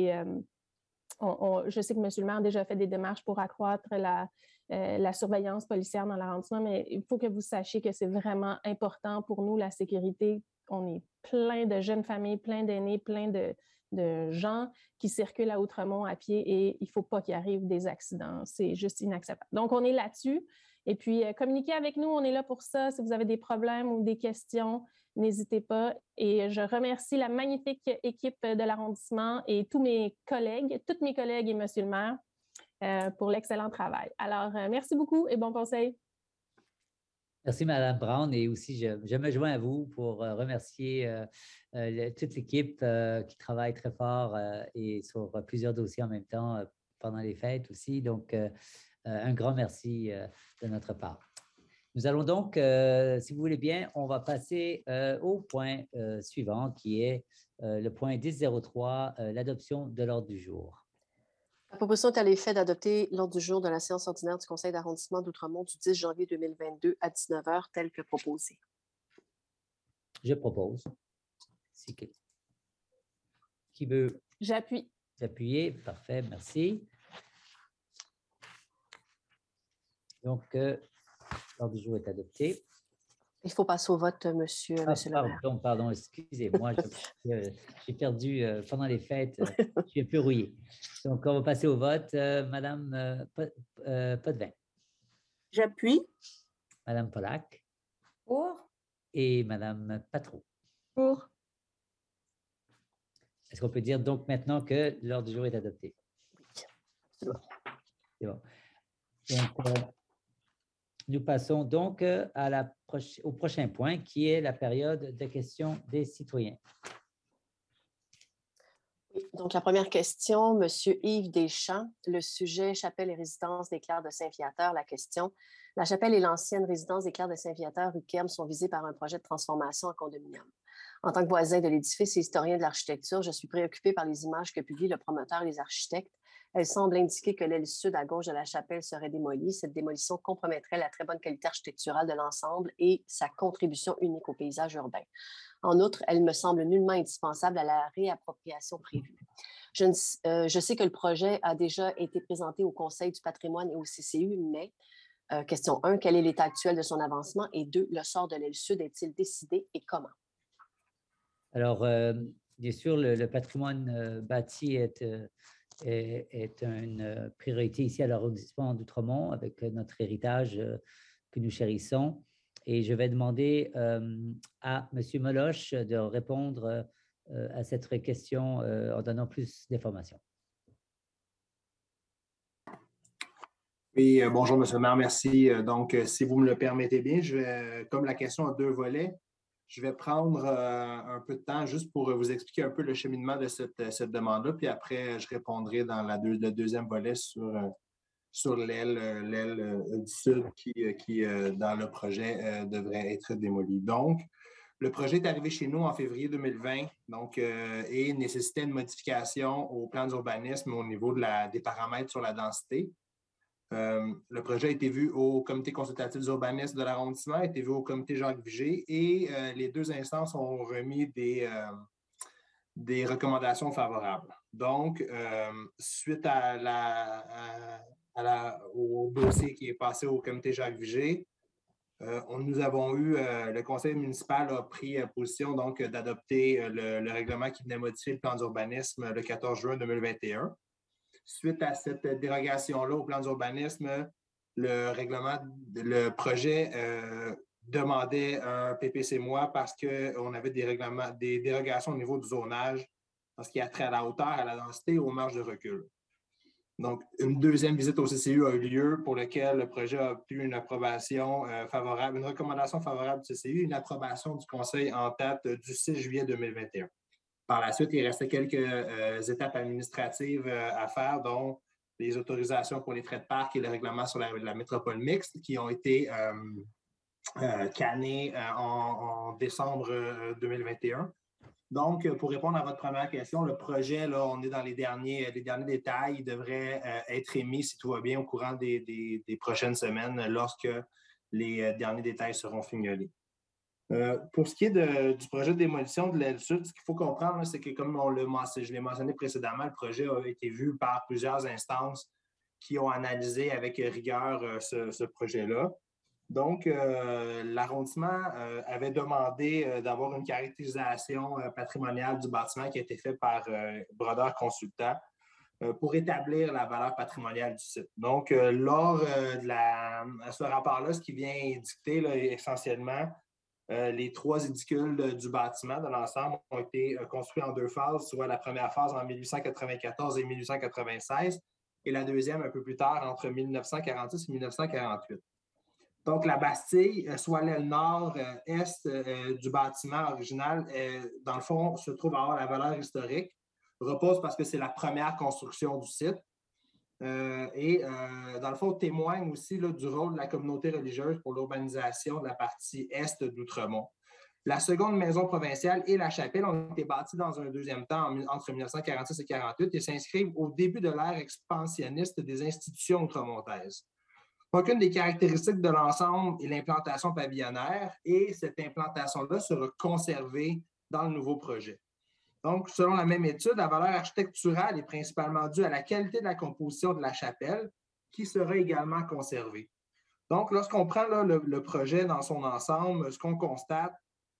je sais que M. le maire a déjà fait des démarches pour accroître la surveillance policière dans l'arrondissement, mais il faut que vous sachiez que c'est vraiment important pour nous, la sécurité. On est plein de jeunes familles, plein d'aînés, plein de gens qui circulent à Outremont à pied et il ne faut pas qu'il arrive des accidents. C'est juste inacceptable. Donc, on est là-dessus. Et puis, communiquez avec nous. On est là pour ça. Si vous avez des problèmes ou des questions, n'hésitez pas. Et je remercie la magnifique équipe de l'arrondissement et toutes mes collègues et M. le maire pour l'excellent travail. Alors, merci beaucoup et bon conseil. Merci, Mme Brown. Et aussi, je me joins à vous pour remercier toute l'équipe qui travaille très fort et sur plusieurs dossiers en même temps pendant les fêtes aussi. Donc, un grand merci de notre part. Nous allons donc, si vous voulez bien, on va passer au point suivant qui est le point 10.03, l'adoption de l'ordre du jour. La proposition est à l'effet d'adopter l'ordre du jour de la séance ordinaire du Conseil d'arrondissement d'Outremont du 10 janvier 2022 à 19 h, tel que proposé. Je propose. Qui veut? J'appuie. Appuyer, parfait, merci. Donc, l'ordre du jour est adopté. Il faut passer au vote, monsieur le maire. Pardon, excusez-moi, j'ai perdu pendant les fêtes, je suis un peu rouillé. Donc, on va passer au vote. Madame Potvin. J'appuie. Madame Pollack. Pour. Et Madame Patro. Pour. Est-ce qu'on peut dire donc maintenant que l'ordre du jour est adopté? Oui. C'est bon. Donc, nous passons donc au prochain point qui est la période de questions des citoyens. Oui, donc, la première question, M. Yves Deschamps, le sujet Chapelle et résidence des Clercs de Saint-Viateur. La question, la chapelle et l'ancienne résidence des Clercs de Saint-Viateur, rue Kerm, sont visées par un projet de transformation en condominium. En tant que voisin de l'édifice et historien de l'architecture, je suis préoccupée par les images que publient le promoteur et les architectes. Elles semblent indiquer que l'aile sud à gauche de la chapelle serait démolie. Cette démolition compromettrait la très bonne qualité architecturale de l'ensemble et sa contribution unique au paysage urbain. En outre, elle me semble nullement indispensable à la réappropriation prévue. Je sais que le projet a déjà été présenté au Conseil du patrimoine et au CCU, mais question 1, quel est l'état actuel de son avancement? Et 2, le sort de l'aile sud est-il décidé et comment? Alors, bien sûr, le patrimoine bâti est une priorité ici à l'arrondissement d'Outremont avec notre héritage que nous chérissons. Et je vais demander à M. Meloche de répondre à cette question en donnant plus d'informations. Oui, bonjour, M. le maire, merci. Donc, si vous me le permettez bien, comme la question a 2 volets, je vais prendre un peu de temps juste pour vous expliquer un peu le cheminement de cette demande-là, puis après, je répondrai dans le deuxième volet sur l'aile du sud qui dans le projet, devrait être démolie. Donc, le projet est arrivé chez nous en février 2020 et nécessitait une modification au plan d'urbanisme au niveau des paramètres sur la densité. Le projet a été vu au comité consultatif d'urbanisme de l'arrondissement, a été vu au comité Jacques Vigée et les 2 instances ont remis des recommandations favorables. Donc, suite au dossier qui est passé au comité Jacques Vigée, nous avons eu, le conseil municipal a pris position d'adopter le règlement qui venait modifier le plan d'urbanisme le 14 juin 2021. Suite à cette dérogation-là au plan d'urbanisme, le projet demandait un PPC-moi parce qu'on avait des dérogations au niveau du zonage, parce qu'il y a trait à la hauteur, à la densité et aux marges de recul. Donc, une deuxième visite au CCU a eu lieu pour laquelle le projet a obtenu une approbation favorable, une recommandation favorable du CCU, une approbation du conseil en date du 6 juillet 2021. Par la suite, il restait quelques étapes administratives à faire, dont les autorisations pour les frais de parc et le règlement sur la métropole mixte qui ont été cannées en décembre 2021. Donc, pour répondre à votre première question, le projet, là, on est dans les derniers détails. Il devrait être émis, si tout va bien, au courant des prochaines semaines lorsque les derniers détails seront fignolés. Pour ce qui est du projet de démolition de l'aile sud, ce qu'il faut comprendre, c'est que comme je l'ai mentionné précédemment, le projet a été vu par plusieurs instances qui ont analysé avec rigueur ce projet-là. Donc, l'arrondissement avait demandé d'avoir une caractérisation patrimoniale du bâtiment qui a été faite par Brodeur Consultant pour établir la valeur patrimoniale du site. Donc, lors de ce rapport-là, ce qui vient dicter là, essentiellement, les 3 édicules du bâtiment de l'ensemble ont été construits en 2 phases, soit la première phase en 1894 et 1896 et la deuxième un peu plus tard entre 1946 et 1948. Donc, la Bastille, soit l'aile nord-est du bâtiment original, dans le fond, se trouve à avoir la valeur historique, repose parce que c'est la première construction du site. Dans le fond, témoigne aussi là, du rôle de la communauté religieuse pour l'urbanisation de la partie est d'Outremont. La seconde maison provinciale et la chapelle ont été bâties dans un deuxième temps entre 1946 et 1948 et s'inscrivent au début de l'ère expansionniste des institutions outremontaises. Donc, une des caractéristiques de l'ensemble est l'implantation pavillonnaire et cette implantation-là sera conservée dans le nouveau projet. Donc, selon la même étude, la valeur architecturale est principalement due à la qualité de la composition de la chapelle qui sera également conservée. Donc, lorsqu'on prend là, le projet dans son ensemble, ce qu'on constate,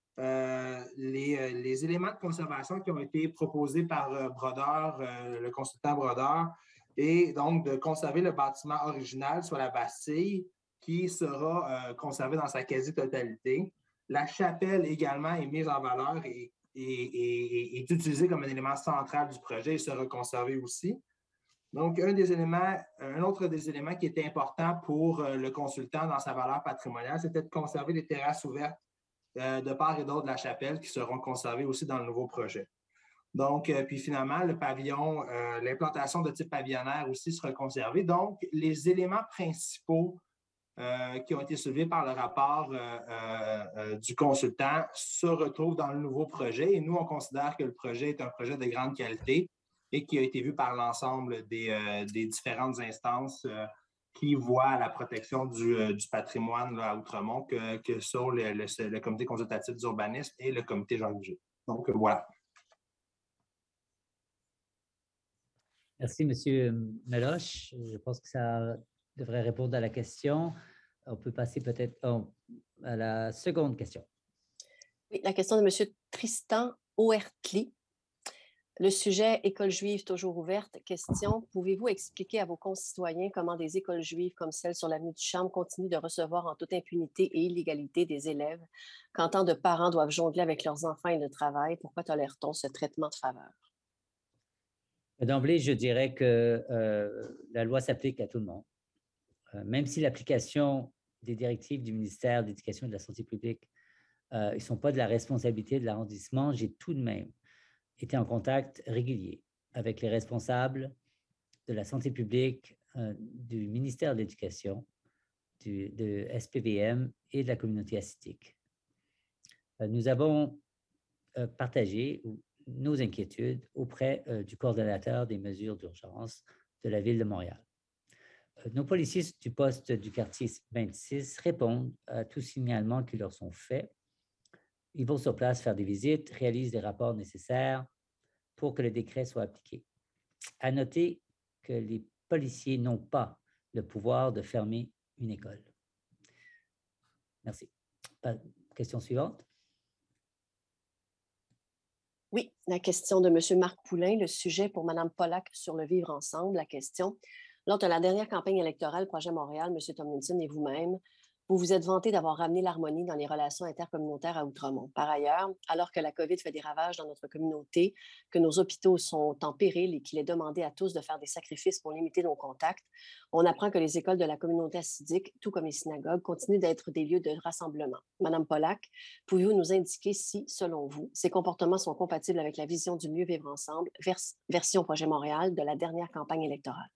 les éléments de conservation qui ont été proposés par Brodeur, le consultant Brodeur, et donc de conserver le bâtiment original, soit la Bastille, qui sera conservé dans sa quasi-totalité. La chapelle également est mise en valeur et est utilisée comme un élément central du projet et sera conservé aussi. Donc, un autre des éléments qui était important pour le consultant dans sa valeur patrimoniale, c'était de conserver les terrasses ouvertes de part et d'autre de la chapelle qui seront conservées aussi dans le nouveau projet. Donc, puis finalement, le pavillon, l'implantation de type pavillonnaire aussi sera conservée. Donc, les éléments principaux qui ont été soulevés par le rapport du consultant se retrouvent dans le nouveau projet. Et nous, on considère que le projet est un projet de grande qualité et qui a été vu par l'ensemble des différentes instances qui voient la protection du patrimoine là, à Outremont que sont le comité consultatif d'urbanisme et le comité Jean Gugé. Donc, voilà. Merci, M. Meloche. Je pense que ça devrait répondre à la question. On peut passer peut-être à la seconde question. Oui, la question de M. Tristan Oertli. Le sujet école juive toujours ouverte. Question, pouvez-vous expliquer à vos concitoyens comment des écoles juives comme celle sur l'avenue du Charme continuent de recevoir en toute impunité et illégalité des élèves quand tant de parents doivent jongler avec leurs enfants et le travail? Pourquoi tolère-t-on ce traitement de faveur? D'emblée, je dirais que la loi s'applique à tout le monde. Même si l'application des directives du ministère de l'Éducation et de la Santé publique ne sont pas de la responsabilité de l'arrondissement, j'ai tout de même été en contact régulier avec les responsables de la santé publique, du ministère de l'Éducation, de SPVM et de la communauté hassidique. Nous avons partagé nos inquiétudes auprès du coordonnateur des mesures d'urgence de la Ville de Montréal. Nos policiers du poste du quartier 26 répondent à tous signalements qui leur sont faits. Ils vont sur place faire des visites, réalisent des rapports nécessaires pour que le décret soit appliqué. À noter que les policiers n'ont pas le pouvoir de fermer une école. Merci. Question suivante. Oui, la question de M. Marc Poulain, le sujet pour Mme Pollack sur le vivre ensemble. La question, lors de la dernière campagne électorale Projet Montréal, M. Tomlinson et vous-même, vous vous êtes vanté d'avoir ramené l'harmonie dans les relations intercommunautaires à Outremont. Par ailleurs, alors que la COVID fait des ravages dans notre communauté, que nos hôpitaux sont en péril et qu'il est demandé à tous de faire des sacrifices pour limiter nos contacts, on apprend que les écoles de la communauté hassidique, tout comme les synagogues, continuent d'être des lieux de rassemblement. Madame Pollack, pouvez-vous nous indiquer si, selon vous, ces comportements sont compatibles avec la vision du mieux vivre ensemble, version Projet Montréal, de la dernière campagne électorale?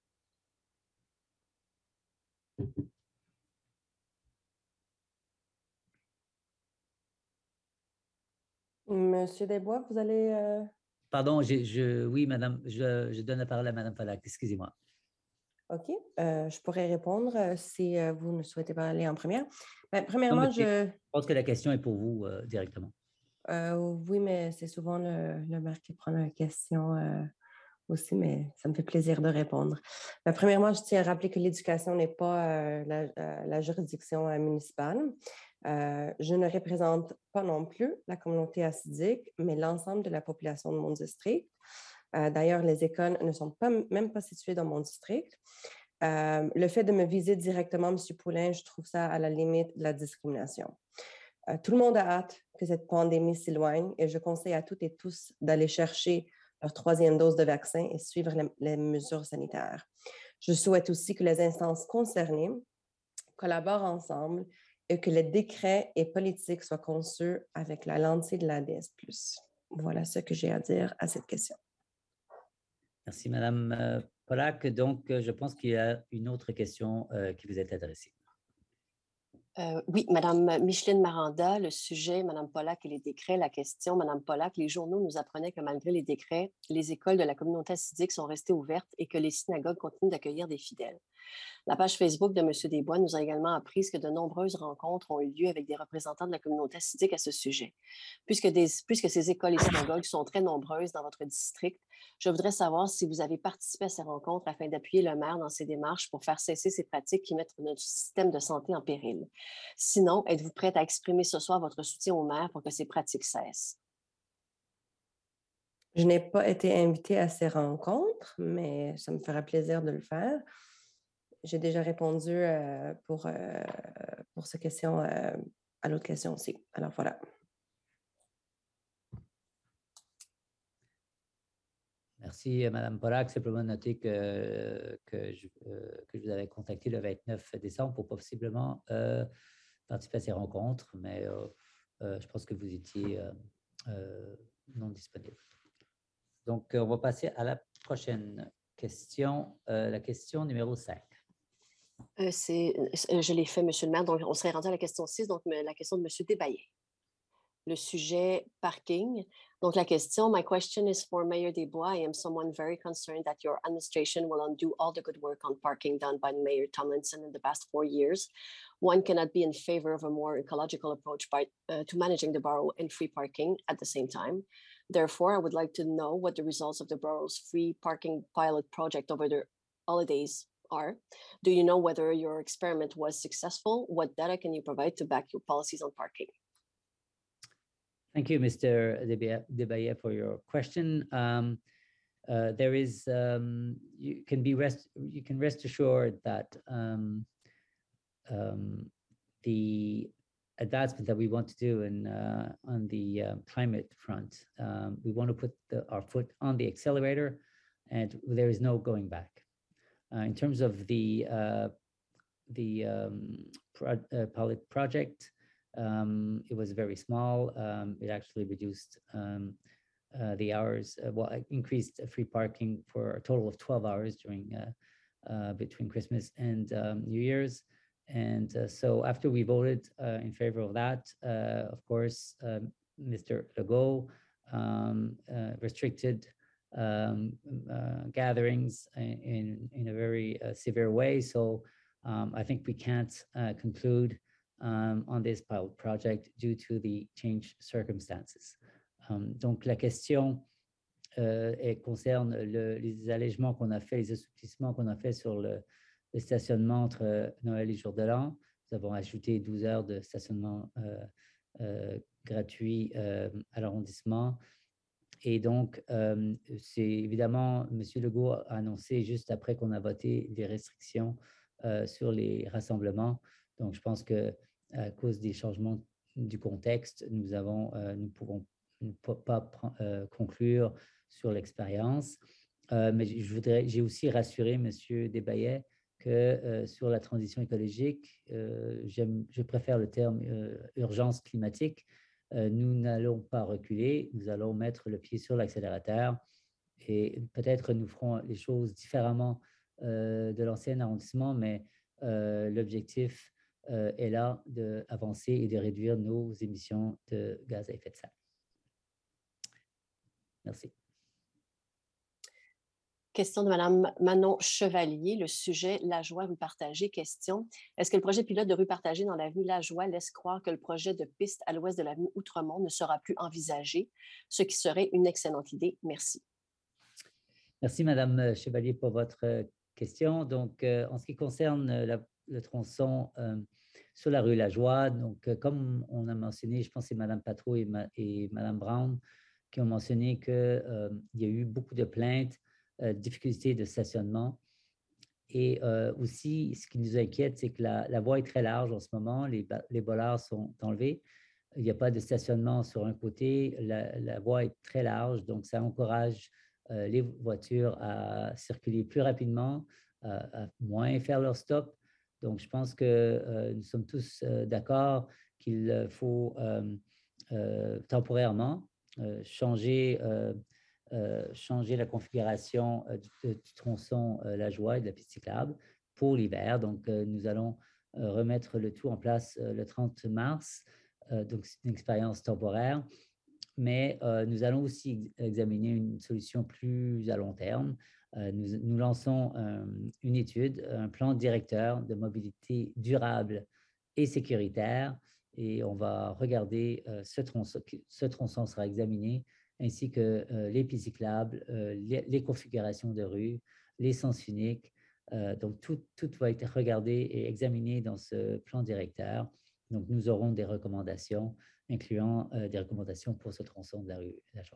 Monsieur Desbois, vous allez... Pardon, oui, madame, je donne la parole à Madame Pollack, excusez-moi. OK, je pourrais répondre si vous ne souhaitez pas aller en première. Ben, premièrement, je pense que la question est pour vous directement. Oui, mais c'est souvent le maire qui prend la question aussi, mais ça me fait plaisir de répondre. Ben, premièrement, je tiens à rappeler que l'éducation n'est pas la juridiction municipale. Je ne représente pas non plus la communauté hassidique, mais l'ensemble de la population de mon district. D'ailleurs, les écoles ne sont même pas situées dans mon district. Le fait de me viser directement, M. Poulain, je trouve ça à la limite de la discrimination. Tout le monde a hâte que cette pandémie s'éloigne et je conseille à toutes et tous d'aller chercher leur 3e dose de vaccin et suivre les mesures sanitaires. Je souhaite aussi que les instances concernées collaborent ensemble et que les décrets et politiques soient conçus avec la lentille de l'ADS+. Voilà ce que j'ai à dire à cette question. Merci, Madame Pollack. Donc, je pense qu'il y a une autre question qui vous est adressée. Oui, Madame Micheline Maranda, le sujet, Madame Pollack et les décrets, la question, Madame Pollack, les journaux nous apprenaient que malgré les décrets, les écoles de la communauté hassidique sont restées ouvertes et que les synagogues continuent d'accueillir des fidèles. La page Facebook de M. Desbois nous a également appris que de nombreuses rencontres ont eu lieu avec des représentants de la communauté hassidique à ce sujet. Puisque ces écoles et synagogues sont très nombreuses dans votre district, je voudrais savoir si vous avez participé à ces rencontres afin d'appuyer le maire dans ses démarches pour faire cesser ces pratiques qui mettent notre système de santé en péril. Sinon, êtes-vous prête à exprimer ce soir votre soutien au maire pour que ces pratiques cessent? Je n'ai pas été invitée à ces rencontres, mais ça me fera plaisir de le faire. J'ai déjà répondu pour cette question à l'autre question aussi. Alors, voilà. Merci, Mme Pollack. Simplement noter que je vous avais contacté le 29 décembre pour possiblement participer à ces rencontres, mais je pense que vous étiez non disponible. Donc, on va passer à la prochaine question, la question numéro 5. Je l'ai fait, Monsieur le maire. Donc, on serait rendu à la question 6, donc la question de Monsieur Desbaillets. Le sujet parking. Donc, la question, my question is for Mayor Desbois. I am someone very concerned that your administration will undo all the good work on parking done by Mayor Tomlinson in the past 4 years. One cannot be in favor of a more ecological approach to managing the borough and free parking at the same time. Therefore, I would like to know what the results of the borough's free parking pilot project over the holidays are. Do you know whether your experiment was successful? What data can you provide to back your policies on parking? Thank you, Mr. Desbaillets, for your question. There is, you can rest assured that the advancement that we want to do on the climate front, we want to put our foot on the accelerator, and there is no going back. In terms of the pilot project, it was very small. It actually reduced the hours, increased free parking for a total of 12 hours during between Christmas and New Year's. And so after we voted in favor of that, of course, Mr. Legault restricted gatherings in a very severe way. So I think we can't conclude on this pilot project due to the changed circumstances. Donc la question concerne les allègements qu'on a fait, les assouplissements qu'on a fait sur le stationnement entre Noël et Jour de l'An. Nous avons ajouté 12 heures de stationnement gratuit à l'arrondissement. Et donc, c'est évidemment, M. Legault a annoncé juste après qu'on a voté des restrictions sur les rassemblements. Donc, je pense que à cause des changements du contexte, nous ne pouvons pas conclure sur l'expérience. Mais j'ai aussi rassuré M. Desbaillets que sur la transition écologique, je préfère le terme urgence climatique. Nous n'allons pas reculer, nous allons mettre le pied sur l'accélérateur et peut-être nous ferons les choses différemment de l'ancien arrondissement, mais l'objectif est là d'avancer et de réduire nos émissions de gaz à effet de serre. Merci. Question de Mme Manon Chevalier, le sujet Lajoie rue partagée. Question, est-ce que le projet pilote de rue partagée dans l'avenue Lajoie laisse croire que le projet de piste à l'ouest de l'avenue Outremont ne sera plus envisagé, ce qui serait une excellente idée? Merci. Merci, Mme Chevalier, pour votre question. Donc, en ce qui concerne le tronçon sur la rue Lajoie, donc, comme on a mentionné, je pense que c'est Mme Patro et Mme Brown qui ont mentionné qu'il y a eu beaucoup de plaintes, difficultés de stationnement. Et aussi, ce qui nous inquiète, c'est que la voie est très large en ce moment. Les bollards sont enlevés. Il n'y a pas de stationnement sur un côté. La voie est très large, donc ça encourage les voitures à circuler plus rapidement, à moins faire leur stop. Donc, je pense que nous sommes tous d'accord qu'il faut temporairement changer la configuration du tronçon Lajoie et de la piste cyclable pour l'hiver. Donc, nous allons remettre le tout en place le 30 mars. Donc, c'est une expérience temporaire. Mais nous allons aussi examiner une solution plus à long terme. Nous lançons une étude, un plan directeur de mobilité durable et sécuritaire. Et on va regarder ce tronçon sera examiné, ainsi que les pistes cyclables, les configurations de rue, les sens uniques. Donc, tout va être regardé et examiné dans ce plan directeur. Donc, nous aurons des recommandations, incluant des recommandations pour ce tronçon de la rue Lajoie.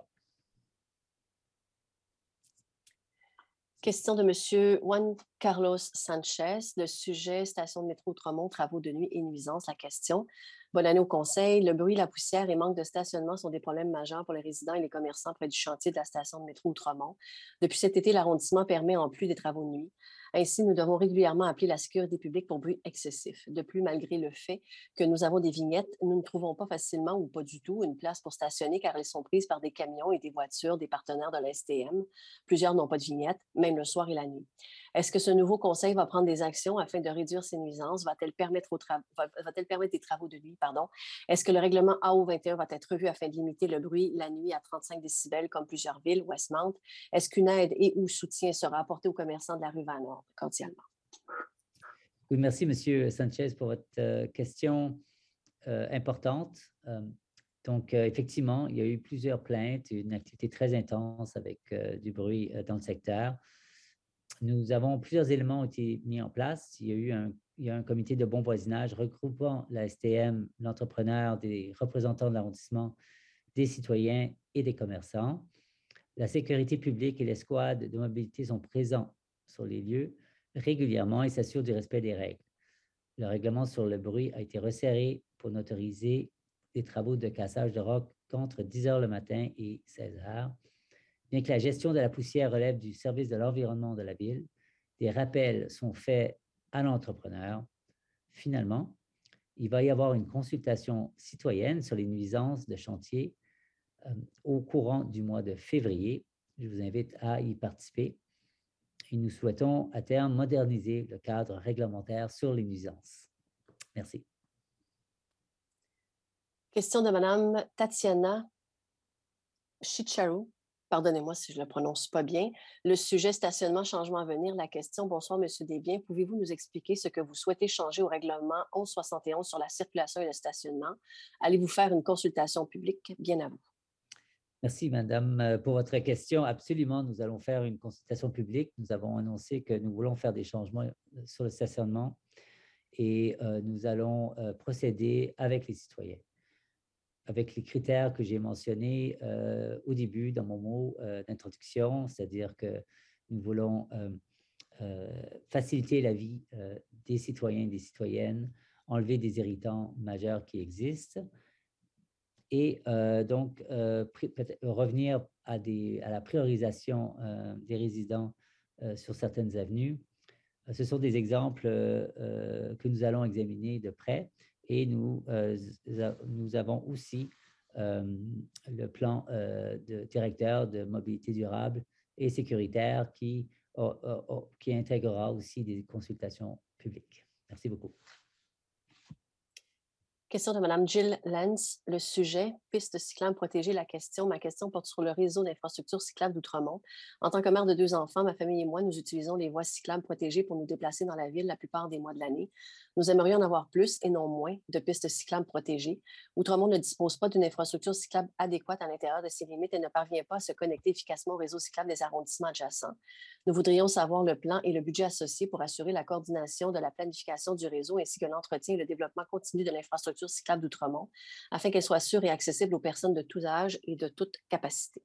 Question de M. Juan Carlos Sanchez, le sujet station de métro Outremont, travaux de nuit et nuisances. La question, bonne année au conseil. Le bruit, la poussière et manque de stationnement sont des problèmes majeurs pour les résidents et les commerçants près du chantier de la station de métro Outremont. Depuis cet été, l'arrondissement permet en plus des travaux de nuit. Ainsi, nous devons régulièrement appeler la sécurité publique pour bruit excessif. De plus, malgré le fait que nous avons des vignettes, nous ne trouvons pas facilement ou pas du tout une place pour stationner car elles sont prises par des camions et des voitures des partenaires de la STM. Plusieurs n'ont pas de vignettes, même le soir et la nuit. Est-ce que ce nouveau conseil va prendre des actions afin de réduire ces nuisances? Va-t-elle permettre, des travaux de nuit? Pardon? Est-ce que le règlement AO21 va être revu afin de limiter le bruit la nuit à 35 décibels comme plusieurs villes, Westmount? Est-ce qu'une aide et ou soutien sera apporté aux commerçants de la rue Van-Nord, cordialement? Oui, merci, M. Sanchez, pour votre question importante. Donc, effectivement, il y a eu plusieurs plaintes, une activité très intense avec du bruit dans le secteur. Plusieurs éléments ont été mis en place. Il y a un comité de bon voisinage regroupant la STM, l'entrepreneur, des représentants de l'arrondissement, des citoyens et des commerçants. La sécurité publique et l'escouade de mobilité sont présents sur les lieux régulièrement et s'assurent du respect des règles. Le règlement sur le bruit a été resserré pour n'autoriser des travaux de cassage de rocs qu'entre 10 heures le matin et 16 heures. Bien que la gestion de la poussière relève du service de l'environnement de la ville, des rappels sont faits à l'entrepreneur. Finalement, il va y avoir une consultation citoyenne sur les nuisances de chantier au courant du mois de février. Je vous invite à y participer. Et nous souhaitons à terme moderniser le cadre réglementaire sur les nuisances. Merci. Question de Mme Tatiana Chicharu. Pardonnez-moi si je ne le prononce pas bien. Le sujet stationnement, changement à venir. La question, bonsoir, M. Desbiens. Pouvez-vous nous expliquer ce que vous souhaitez changer au règlement 1171 sur la circulation et le stationnement? Allez-vous faire une consultation publique? Bien à vous. Merci, Madame, pour votre question. Absolument, nous allons faire une consultation publique. Nous avons annoncé que nous voulons faire des changements sur le stationnement et nous allons procéder avec les citoyens, avec les critères que j'ai mentionnés au début dans mon mot d'introduction, c'est-à-dire que nous voulons faciliter la vie des citoyens et des citoyennes, enlever des irritants majeurs qui existent et donc revenir à la priorisation des résidents sur certaines avenues. Ce sont des exemples que nous allons examiner de près. Et nous avons aussi le plan directeur de mobilité durable et sécuritaire qui intégrera aussi des consultations publiques. Merci beaucoup. Question de Mme Jill Lance. Le sujet, piste cyclable protégée. Ma question porte sur le réseau d'infrastructures cyclables d'Outremont. En tant que mère de 2 enfants, ma famille et moi, nous utilisons les voies cyclables protégées pour nous déplacer dans la ville la plupart des mois de l'année. Nous aimerions en avoir plus et non moins de pistes cyclables protégées. Outremont ne dispose pas d'une infrastructure cyclable adéquate à l'intérieur de ses limites et ne parvient pas à se connecter efficacement au réseau cyclable des arrondissements adjacents. Nous voudrions savoir le plan et le budget associés pour assurer la coordination de la planification du réseau ainsi que l'entretien et le développement continu de l'infrastructure cyclable d'Outremont, afin qu'elle soit sûre et accessible aux personnes de tous âges et de toute capacité.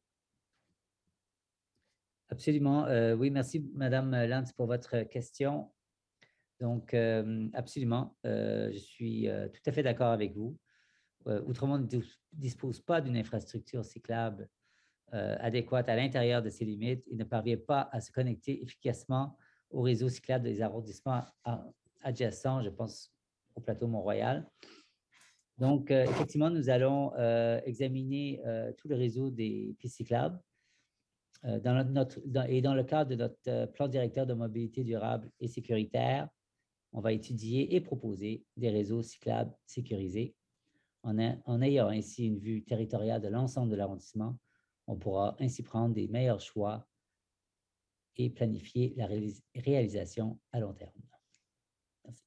Absolument. Oui, merci, Madame Lantz, pour votre question. Donc, absolument, je suis tout à fait d'accord avec vous. Outremont ne dispose pas d'une infrastructure cyclable adéquate à l'intérieur de ses limites et ne parvient pas à se connecter efficacement au réseau cyclable des arrondissements adjacents, je pense au plateau Mont-Royal. Donc, effectivement, nous allons examiner tout le réseau des pistes cyclables dans le cadre de notre plan directeur de mobilité durable et sécuritaire. On va étudier et proposer des réseaux cyclables sécurisés. En ayant ainsi une vue territoriale de l'ensemble de l'arrondissement, on pourra ainsi prendre des meilleurs choix et planifier la réalisation à long terme. Merci.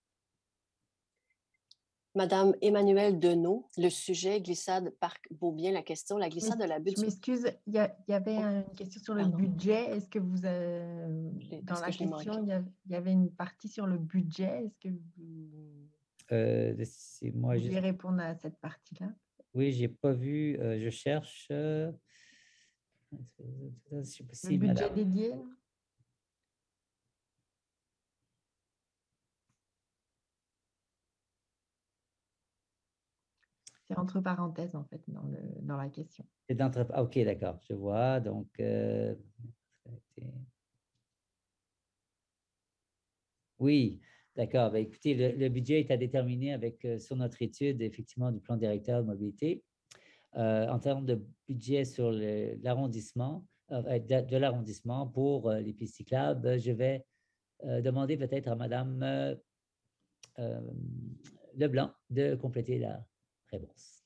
Madame Emmanuelle Deneau, le sujet glissade Parc Beaubien, la question, la glissade de la butte. Je m'excuse, il y avait une question sur le budget. Est-ce que vous, dans la question, il y avait une partie sur le budget? Est-ce que vous pouvez répondre à cette partie-là? Oui, je n'ai pas vu, je cherche. Je sais pas si le budget dédié? C'est entre parenthèses, en fait, dans la question. C'est OK, d'accord, je vois. Donc, oui, d'accord. Ben, écoutez, le budget est à déterminer sur notre étude, effectivement, du plan directeur de mobilité. En termes de budget sur l'arrondissement, de l'arrondissement pour les pistes cyclables, je vais demander peut-être à Madame Leblanc de compléter la réponse.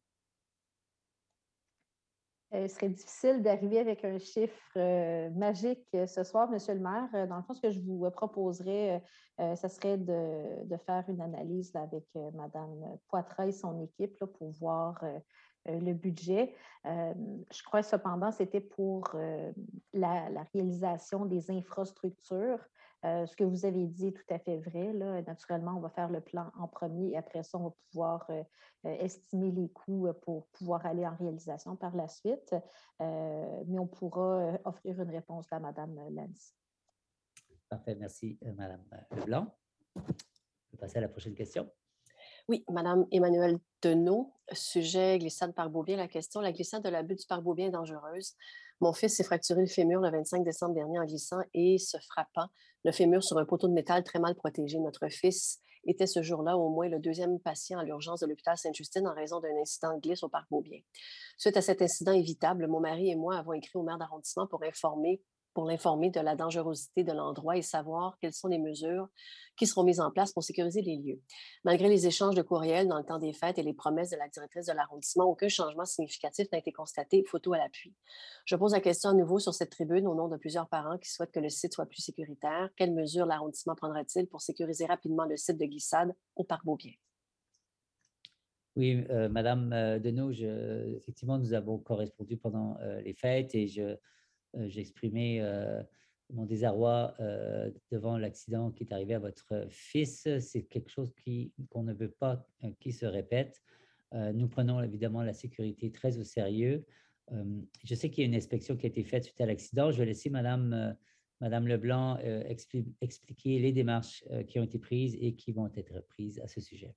Il serait difficile d'arriver avec un chiffre magique ce soir, Monsieur le maire. Dans le fond, ce que je vous proposerais, ça serait de faire une analyse là, avec Mme Poitras et son équipe là, pour voir le budget. Je crois cependant que c'était pour la réalisation des infrastructures. Ce que vous avez dit est tout à fait vrai. Là. Naturellement, on va faire le plan en premier et après ça, on va pouvoir estimer les coûts pour pouvoir aller en réalisation par la suite. Mais on pourra offrir une réponse à Mme Lance. Parfait, merci Mme Leblanc. On peut passer à la prochaine question. Oui, Madame Emmanuelle Deneau, sujet glissade par Beaubien. La question, la glissade de la butte du parc Beaubien est dangereuse. Mon fils s'est fracturé le fémur le 25 décembre dernier en glissant et se frappant le fémur sur un poteau de métal très mal protégé. Notre fils était ce jour-là au moins le 2e patient à l'urgence de l'hôpital Sainte-Justine en raison d'un incident de glisse au parc Beaubien. Suite à cet incident évitable, mon mari et moi avons écrit au maire d'arrondissement pour l'informer de la dangerosité de l'endroit et savoir quelles sont les mesures qui seront mises en place pour sécuriser les lieux. Malgré les échanges de courriels dans le temps des fêtes et les promesses de la directrice de l'arrondissement, aucun changement significatif n'a été constaté, photo à l'appui. Je pose la question à nouveau sur cette tribune au nom de plusieurs parents qui souhaitent que le site soit plus sécuritaire. Quelles mesures l'arrondissement prendra-t-il pour sécuriser rapidement le site de glissade au parc Beaubien? Oui, Madame Deneau, effectivement, nous avons correspondu pendant les fêtes et j'exprimais mon désarroi devant l'accident qui est arrivé à votre fils. C'est quelque chose qu'on ne veut pas qui se répète. Nous prenons évidemment la sécurité très au sérieux. Je sais qu'il y a une inspection qui a été faite suite à l'accident. Je vais laisser Madame Leblanc expliquer les démarches qui ont été prises et qui vont être prises à ce sujet.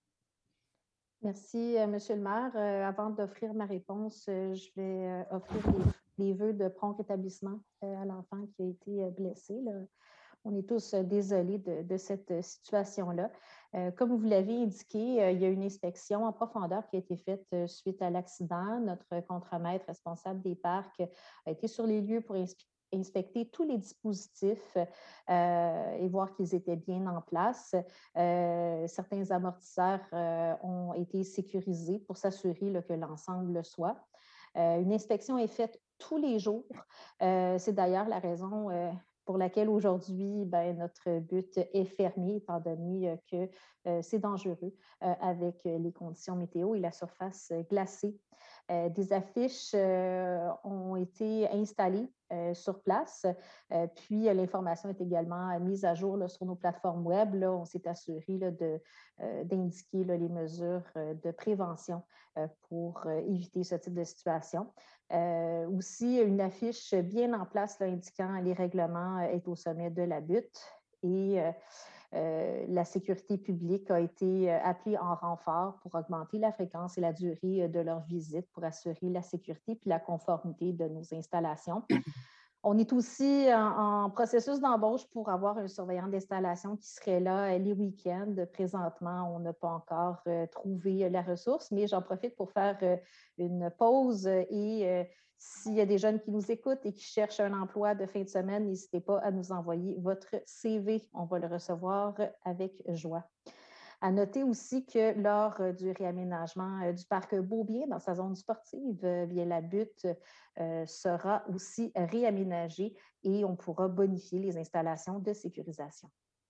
Merci, Monsieur le maire. Avant d'offrir ma réponse, je vais offrir les vœux de prompt rétablissement à l'enfant qui a été blessé. Là. On est tous désolés de cette situation-là. Comme vous l'avez indiqué, il y a une inspection en profondeur qui a été faite suite à l'accident. Notre contremaître responsable des parcs a été sur les lieux pour inspecter tous les dispositifs et voir qu'ils étaient bien en place. Certains amortisseurs ont été sécurisés pour s'assurer que l'ensemble le soit. Une inspection est faite tous les jours. C'est d'ailleurs la raison pour laquelle aujourd'hui, notre but est fermé, étant donné que c'est dangereux avec les conditions météo et la surface glacée. Des affiches ont été installées sur place, puis l'information est également mise à jour là, sur nos plateformes web. Là, on s'est assuré d'indiquer les mesures de prévention pour éviter ce type de situation. Aussi, une affiche bien en place là, indiquant les règlements est au sommet de la butte et la sécurité publique a été appelée en renfort pour augmenter la fréquence et la durée de leur visite pour assurer la sécurité puis la conformité de nos installations. On est aussi en processus d'embauche pour avoir un surveillant d'installation qui serait là les week-ends. Présentement, on n'a pas encore trouvé la ressource, mais j'en profite pour faire une pause et s'il y a des jeunes qui nous écoutent et qui cherchent un emploi de fin de semaine, n'hésitez pas à nous envoyer votre CV. On va le recevoir avec joie. À noter aussi que lors du réaménagement du parc Beaubien dans sa zone sportive, la butte sera aussi réaménagée et on pourra bonifier les installations de sécurisation.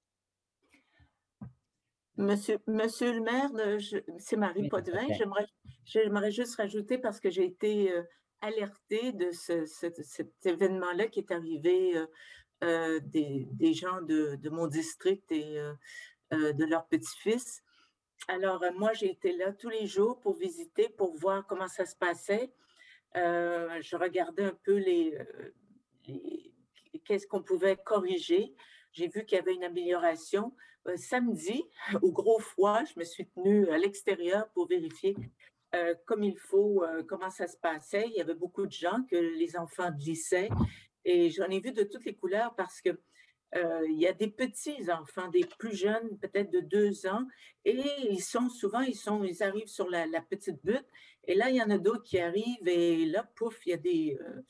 Monsieur le maire, c'est Marie Potvin. J'aimerais juste rajouter parce que j'ai été alertée de cet événement-là qui est arrivé des gens de mon district et de leur petit-fils. Alors, moi, j'ai été là tous les jours pour visiter, pour voir comment ça se passait. Je regardais un peu qu'est-ce qu'on pouvait corriger. J'ai vu qu'il y avait une amélioration. Samedi, au gros froid, je me suis tenue à l'extérieur pour vérifier comme il faut comment ça se passait. Il y avait beaucoup de gens, que les enfants glissaient. Et j'en ai vu de toutes les couleurs parce que il y a des petits enfants, des plus jeunes, peut-être de 2 ans, et ils arrivent sur la petite butte, et là, il y en a d'autres qui arrivent, et là, pouf, il y a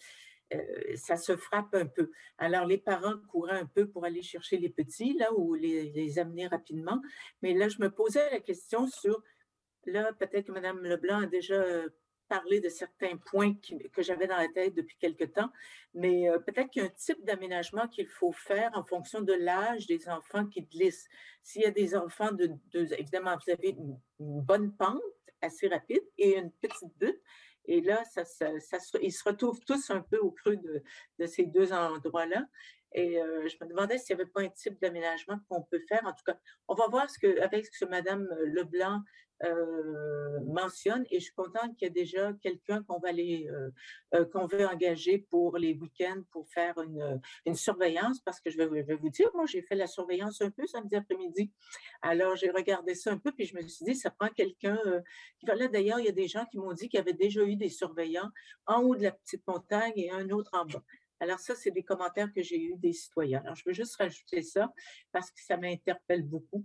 ça se frappe un peu. Alors, les parents couraient un peu pour aller chercher les petits, là, ou les amener rapidement. Mais là, je me posais la question sur, là, peut-être que Mme Leblanc a déjà parlé de certains points que j'avais dans la tête depuis quelque temps, mais peut-être qu'il y a un type d'aménagement qu'il faut faire en fonction de l'âge des enfants qui glissent. S'il y a des enfants évidemment, vous avez une bonne pente assez rapide et une petite butte, et là, ils se retrouvent tous un peu au creux de ces deux endroits-là. Et je me demandais s'il n'y avait pas un type d'aménagement qu'on peut faire. En tout cas, on va voir avec ce que Mme Leblanc mentionne, et je suis contente qu'il y ait déjà quelqu'un qu'on veut engager pour les week-ends pour faire une surveillance, parce que je vais vous dire, moi, j'ai fait la surveillance un peu samedi après-midi. Alors, j'ai regardé ça un peu, puis je me suis dit, ça prend quelqu'un qui va là. D'ailleurs, il y a des gens qui m'ont dit qu'il y avait déjà eu des surveillants en haut de la petite montagne et un autre en bas. Alors ça, c'est des commentaires que j'ai eus des citoyens. Alors, je veux juste rajouter ça parce que ça m'interpelle beaucoup.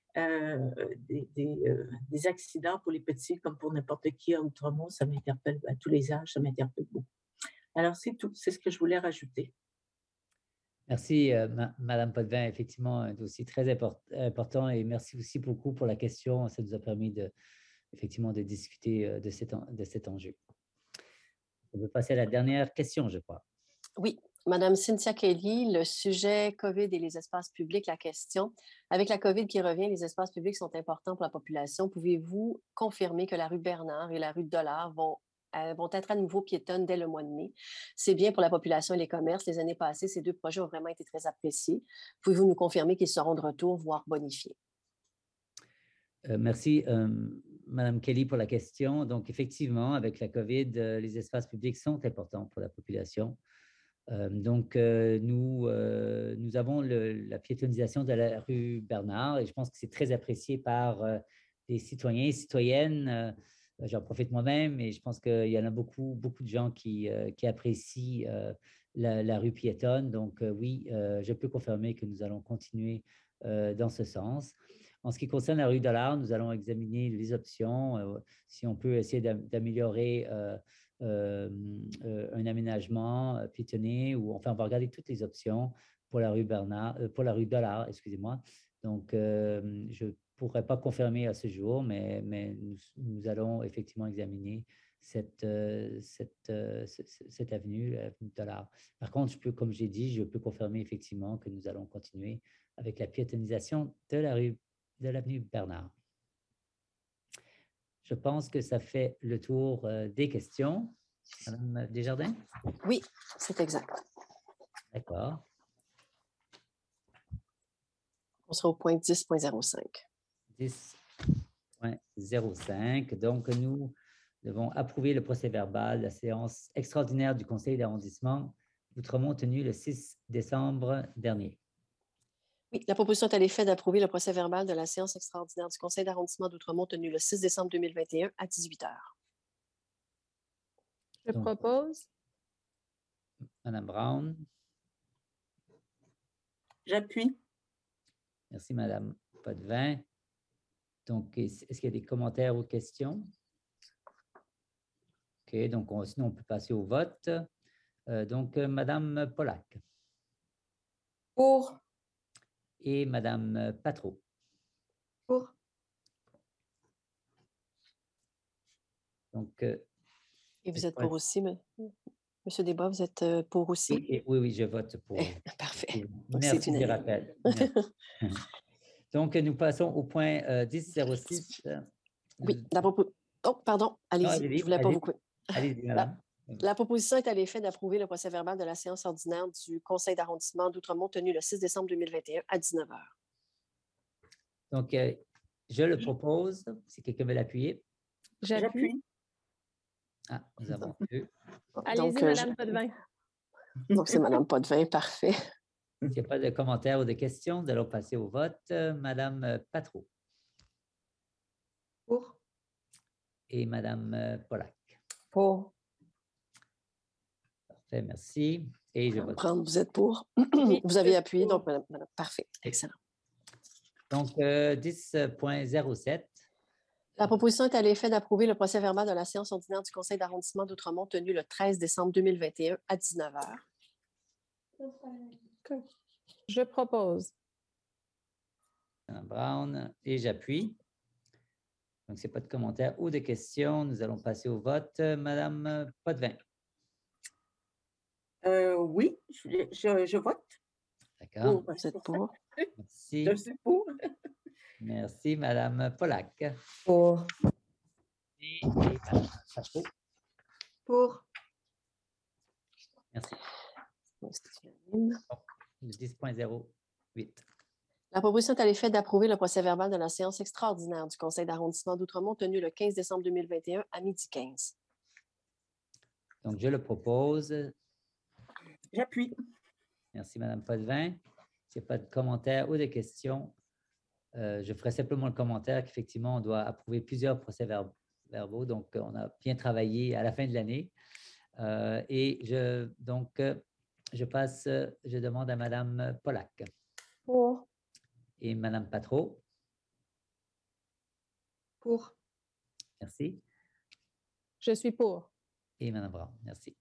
Des accidents pour les petits comme pour n'importe qui à Outremont, ça m'interpelle à tous les âges, ça m'interpelle beaucoup. Alors, c'est tout, c'est ce que je voulais rajouter. Merci, Madame Potvin. Effectivement, un dossier très important, et merci aussi beaucoup pour la question. Ça nous a permis effectivement de discuter de cet enjeu. On peut passer à la dernière question, je crois. Oui, Madame Cynthia Kelly, le sujet COVID et les espaces publics, la question. Avec la COVID qui revient, les espaces publics sont importants pour la population. Pouvez-vous confirmer que la rue Bernard et la rue de Dollard vont être à nouveau piétonnes dès le mois de mai? C'est bien pour la population et les commerces. Les années passées, ces deux projets ont vraiment été très appréciés. Pouvez-vous nous confirmer qu'ils seront de retour, voire bonifiés? Merci, Madame Kelly, pour la question. Donc, effectivement, avec la COVID, les espaces publics sont importants pour la population. Donc, nous avons la piétonnisation de la rue Bernard, et je pense que c'est très apprécié par les citoyens et citoyennes. J'en profite moi-même, et je pense qu'il y en a beaucoup de gens qui apprécient la rue piétonne. Donc, oui, je peux confirmer que nous allons continuer dans ce sens. En ce qui concerne la rue Dollard, nous allons examiner les options, si on peut essayer d'améliorer un aménagement piétonné, ou enfin, on va regarder toutes les options pour la rue Dollard, excusez-moi. Donc, je ne pourrais pas confirmer à ce jour, mais nous allons effectivement examiner cette avenue, l'avenue Dollard. Par contre, comme j'ai dit, je peux confirmer effectivement que nous allons continuer avec la piétonnisation de l'avenue Bernard. Je pense que ça fait le tour des questions. Madame Desjardins? Oui, c'est exact. D'accord. On sera au point 10.05. 10.05. Donc, nous devons approuver le procès-verbal de la séance extraordinaire du Conseil d'arrondissement d'Outremont tenue le 6 décembre dernier. Oui, la proposition est à l'effet d'approuver le procès-verbal de la séance extraordinaire du Conseil d'arrondissement d'Outremont tenue le 6 décembre 2021 à 18h. Je propose. Madame Brown. J'appuie. Merci, Madame Potvin. Donc, est-ce qu'il y a des commentaires ou questions? OK, donc sinon, on peut passer au vote. Donc, Madame Pollack. Pour. Et Madame Patro. Pour. Donc, et vous êtes pour aussi, Monsieur Desbois, vous êtes pour aussi? Oui, je vote pour. Parfait. Merci du rappel. Donc, nous passons au point 10.06. Oui, oh, pardon, allez-y, je ne voulais pas vous couper. Allez-y, madame. La proposition est à l'effet d'approuver le procès-verbal de la séance ordinaire du Conseil d'arrondissement d'Outremont tenue le 6 décembre 2021 à 19h. Donc, je le propose. Si quelqu'un veut l'appuyer. J'appuie. Ah, nous avons deux. Allez-y, Madame Potvin. Donc, c'est Madame Potvin, parfait. S'il n'y a pas de commentaires ou de questions, nous allons passer au vote. Madame Patro. Pour. Et Madame Pollack. Pour. Parfait, merci. Et je vote. Vous êtes pour. Vous avez appuyé, donc Madame, parfait, excellent. Donc, 10.07. La proposition est à l'effet d'approuver le procès-verbal de la séance ordinaire du Conseil d'arrondissement d'Outremont tenue le 13 décembre 2021 à 19 h. Je propose. Madame Brown, et j'appuie. Donc, s'il n'y a pas de commentaires ou de questions, nous allons passer au vote. Madame Potvin. Oui, je vote. D'accord. Vous êtes pour? Merci. Je suis pour. Merci, Madame Pollack. Pour. Et Madame Patro. Pour. Merci. Merci. 10.08. La proposition est à l'effet d'approuver le procès-verbal de la séance extraordinaire du Conseil d'arrondissement d'Outremont tenue le 15 décembre 2021 à 12h15. Donc, je le propose. J'appuie. Merci, Madame Potvin. S'il n'y a pas de commentaires ou de questions, je ferai simplement le commentaire qu'effectivement, on doit approuver plusieurs procès-verbaux. Donc, on a bien travaillé à la fin de l'année. Je demande à Madame Pollack. Pour. Et Madame Patro. Pour. Merci. Je suis pour. Et Madame Brown. Merci.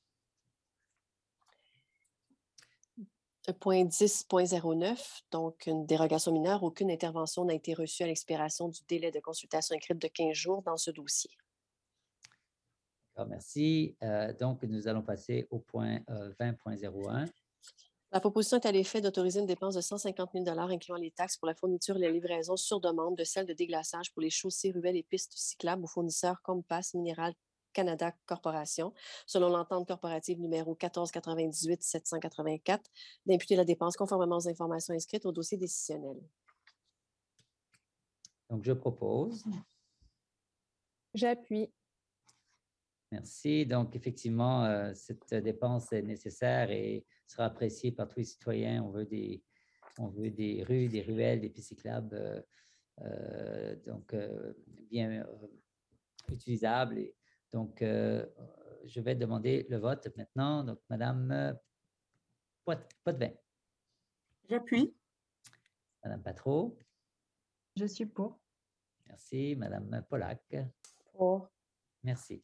Point 10.09, donc une dérogation mineure. Aucune intervention n'a été reçue à l'expiration du délai de consultation écrite de 15 jours dans ce dossier. D'accord, merci. Donc, nous allons passer au point 20.01. La proposition est à l'effet d'autoriser une dépense de 150 000 $ incluant les taxes pour la fourniture et la livraison sur demande de sel de déglaçage pour les chaussées, ruelles et pistes cyclables aux fournisseurs Compass Mineral Canada Corporation, selon l'entente corporative numéro 1498-784, d'imputer la dépense conformément aux informations inscrites au dossier décisionnel. Donc, je propose. J'appuie. Merci. Donc, effectivement, cette dépense est nécessaire et sera appréciée par tous les citoyens. On veut des rues, des ruelles, des pistes cyclables bien utilisables. Et donc, je vais demander le vote maintenant. Donc, Madame Potvin. J'appuie. Madame Patro. Je suis pour. Merci. Madame Pollack. Pour. Merci.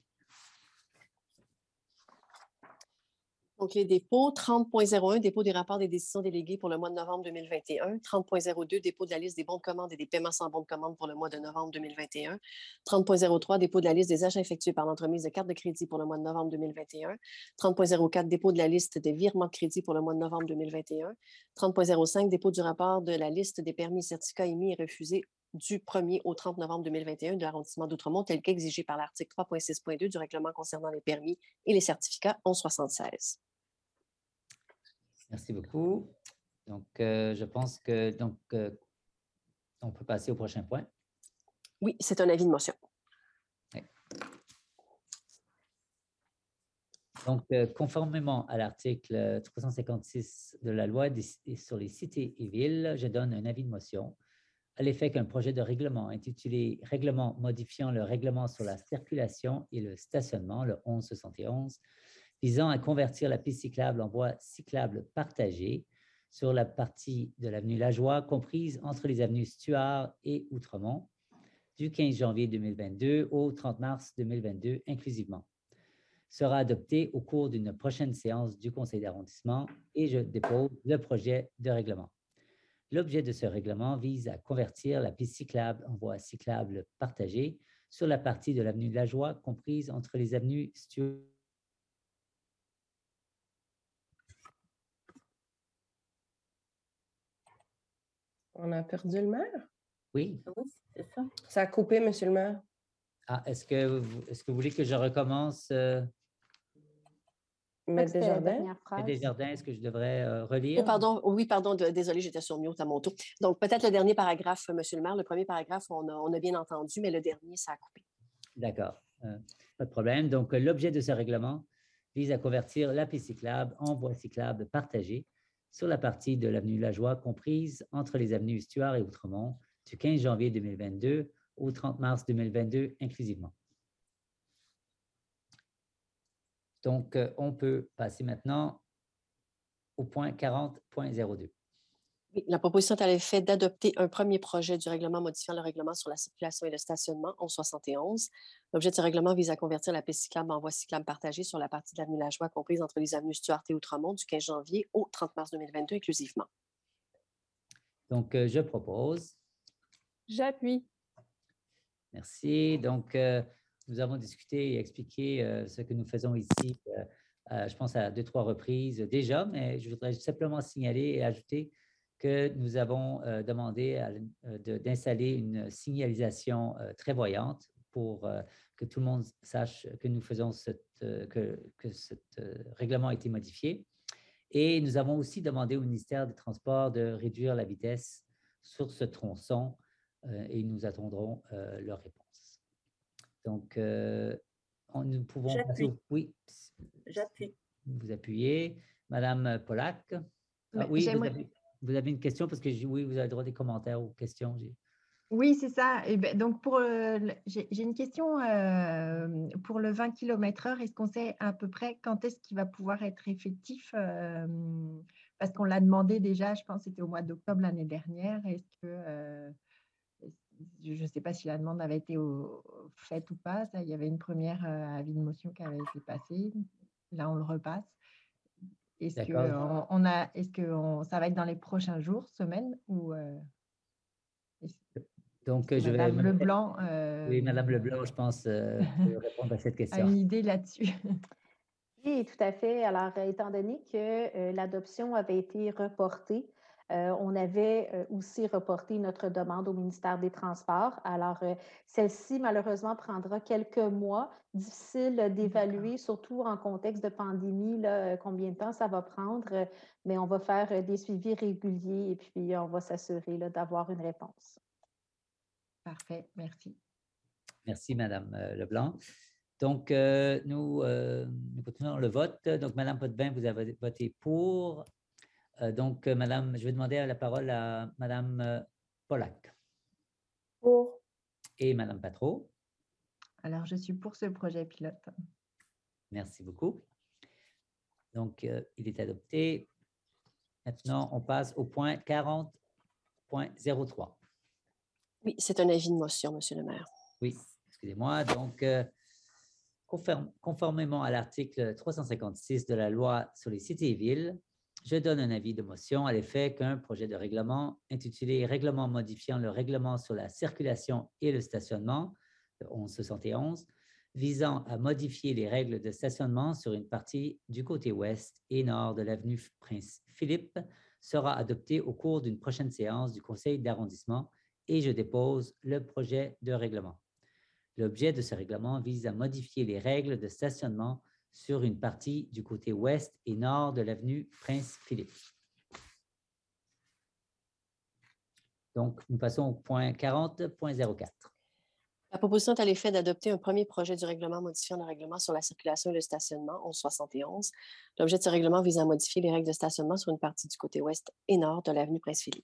Donc, les dépôts, 30.01, dépôt des rapports des décisions déléguées pour le mois de novembre 2021. 30.02, dépôt de la liste des bons de commande et des paiements sans bons de commande pour le mois de novembre 2021. 30.03, dépôt de la liste des achats effectués par l'entremise de carte de crédit pour le mois de novembre 2021. 30.04, dépôt de la liste des virements de crédit pour le mois de novembre 2021. 30.05, dépôt du rapport de la liste des permis et certificats émis et refusés du 1er au 30 novembre 2021 de l'arrondissement d'Outremont, tel qu'exigé par l'article 3.6.2 du règlement concernant les permis et les certificats 1176. Merci beaucoup. Donc, je pense que on peut passer au prochain point. Oui, c'est un avis de motion. Oui. Donc, conformément à l'article 356 de la loi sur les cités et villes, je donne un avis de motion à l'effet qu'un projet de règlement intitulé « Règlement modifiant le règlement sur la circulation et le stationnement », le 1171, visant à convertir la piste cyclable en voie cyclable partagée sur la partie de l'avenue Lajoie comprise entre les avenues Stuart et Outremont du 15 janvier 2022 au 30 mars 2022 inclusivement, sera adopté au cours d'une prochaine séance du Conseil d'arrondissement et je dépose le projet de règlement. L'objet de ce règlement vise à convertir la piste cyclable en voie cyclable partagée sur la partie de l'avenue Lajoie comprise entre les avenues Stuart. On a perdu le maire? Oui. Oui, c'est ça. Ça a coupé, monsieur le maire. Ah, est-ce que vous voulez que je recommence? Maître Desjardins? Desjardins, est-ce que je devrais relire? Oh, pardon, oui, pardon, désolé, j'étais sur mute à mon tour. Donc, peut-être le dernier paragraphe, monsieur le maire. Le premier paragraphe, on a bien entendu, mais le dernier, ça a coupé. D'accord, pas de problème. Donc, l'objet de ce règlement vise à convertir la piste cyclable en voie cyclable partagée sur la partie de l'avenue Lajoie comprise entre les avenues Stuart et Outremont du 15 janvier 2022 au 30 mars 2022 inclusivement. Donc, on peut passer maintenant au point 40.02. Oui, la proposition est à l'effet d'adopter un premier projet du règlement modifiant le règlement sur la circulation et le stationnement 1171. L'objet de ce règlement vise à convertir la piste cyclable en voie cyclable partagée sur la partie de l'avenue Lajoie comprise entre les avenues Stuart et Outremont du 15 janvier au 30 mars 2022 inclusivement. Donc, je propose. J'appuie. Merci. Donc, nous avons discuté et expliqué ce que nous faisons ici, je pense à 2-3 reprises déjà, mais je voudrais simplement signaler et ajouter que nous avons demandé d'installer une signalisation très voyante pour que tout le monde sache que nous faisons que ce règlement a été modifié. Et nous avons aussi demandé au ministère des Transports de réduire la vitesse sur ce tronçon et nous attendrons leur réponse. Donc, nous pouvons passer au... Oui. J'appuie. Vous appuyez. Madame Pollack. Ah, oui, vous avez une question parce que oui, vous avez le droit des commentaires ou questions. Oui, c'est ça. Et ben, donc, j'ai une question pour le 20 km/h. Est-ce qu'on sait à peu près quand est-ce qu'il va pouvoir être effectif parce qu'on l'a demandé déjà, je pense que c'était au mois d'octobre l'année dernière. Est-ce que, je ne sais pas si la demande avait été faite ou pas. Ça, il y avait une première avis de motion qui avait été passé. Là, on le repasse. Est-ce que ça va être dans les prochains jours, semaines ou Donc, je vais... Madame Leblanc. Oui, Madame Leblanc, je pense, peut répondre à cette question. A une idée là-dessus. Oui, tout à fait. Alors, étant donné que l'adoption avait été reportée, on avait aussi reporté notre demande au ministère des Transports. Alors, celle-ci, malheureusement, prendra quelques mois. Difficile d'évaluer, surtout en contexte de pandémie, là, combien de temps ça va prendre, mais on va faire des suivis réguliers et puis on va s'assurer d'avoir une réponse. Parfait, merci. Merci, Madame Leblanc. Donc, nous continuons le vote. Donc, Madame Potvin, vous avez voté pour. Donc, Madame, je vais demander la parole à Madame Pollack. Pour. Et Madame Patro. Alors, je suis pour ce projet pilote. Merci beaucoup. Donc, il est adopté. Maintenant, on passe au point 40.03. Oui, c'est un avis de motion, Monsieur le maire. Oui, excusez-moi. Donc, conformément à l'article 356 de la loi sur les cités et villes, je donne un avis de motion à l'effet qu'un projet de règlement intitulé « Règlement modifiant le règlement sur la circulation et le stationnement » de 1171, visant à modifier les règles de stationnement sur une partie du côté ouest et nord de l'avenue Prince-Philippe, sera adopté au cours d'une prochaine séance du conseil d'arrondissement et je dépose le projet de règlement. L'objet de ce règlement vise à modifier les règles de stationnement sur une partie du côté ouest et nord de l'avenue Prince-Philippe. Donc, nous passons au point 40.04. La proposition est à l'effet d'adopter un premier projet du règlement modifiant le règlement sur la circulation et le stationnement 1171. L'objet de ce règlement vise à modifier les règles de stationnement sur une partie du côté ouest et nord de l'avenue Prince-Philippe.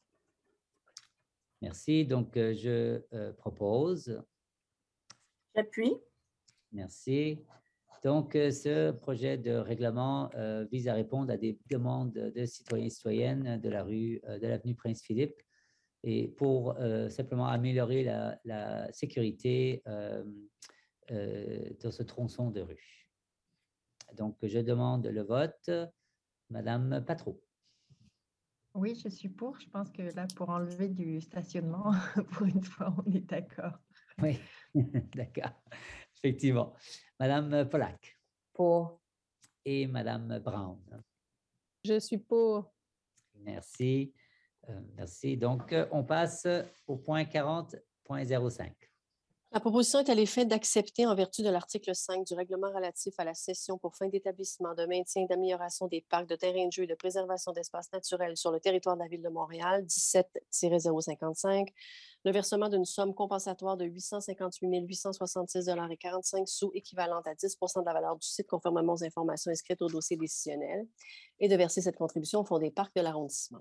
Merci. Donc, je propose. J'appuie. Merci. Donc, ce projet de règlement vise à répondre à des demandes de citoyens et citoyennes de l'avenue Prince-Philippe et pour simplement améliorer la sécurité dans ce tronçon de rue. Donc, je demande le vote. Madame Patro. Oui, je suis pour. Je pense que là, pour enlever du stationnement, pour une fois, on est d'accord. Oui, d'accord. Effectivement. Madame Pollack. Pour. Et Madame Brown. Je suis pour. Merci. Merci. Donc, on passe au point 40.05. La proposition est à l'effet d'accepter, en vertu de l'article 5 du règlement relatif à la cession pour fin d'établissement, de maintien et d'amélioration des parcs, de terrains de jeu et de préservation d'espaces naturels sur le territoire de la Ville de Montréal, 17-055, le versement d'une somme compensatoire de 858 866,45 $, équivalente à 10 de la valeur du site, conformément aux informations inscrites au dossier décisionnel, et de verser cette contribution au Fonds des parcs de l'arrondissement.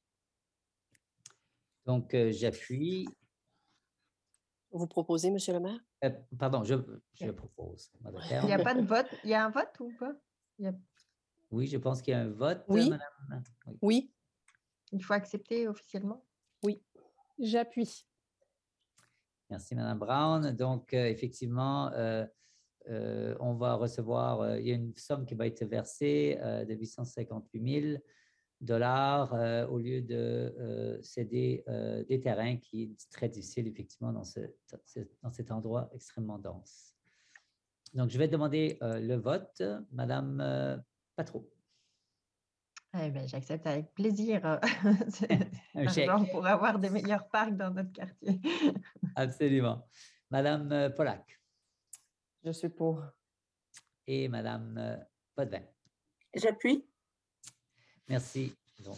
Donc, j'appuie. Vous proposez, Monsieur le maire? Pardon, je propose. Il n'y a pas de vote. Il y a un vote ou pas? Oui, je pense qu'il y a un vote. Oui. Madame. Oui. Il faut accepter officiellement? Oui, j'appuie. Merci, Mme Brown. Donc, effectivement, on va recevoir, il y a une somme qui va être versée de 858 000 $ au lieu de céder des terrains qui est très difficile, effectivement, dans cet endroit extrêmement dense. Donc, je vais demander le vote. Madame Patro. Eh bien, j'accepte avec plaisir Un chèque. l'argent pour avoir des meilleurs parcs dans notre quartier. Absolument. Madame Pollack. Je suis pour. Et Madame Potvin. J'appuie. Merci. Donc,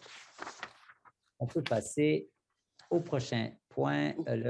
on peut passer au prochain point, le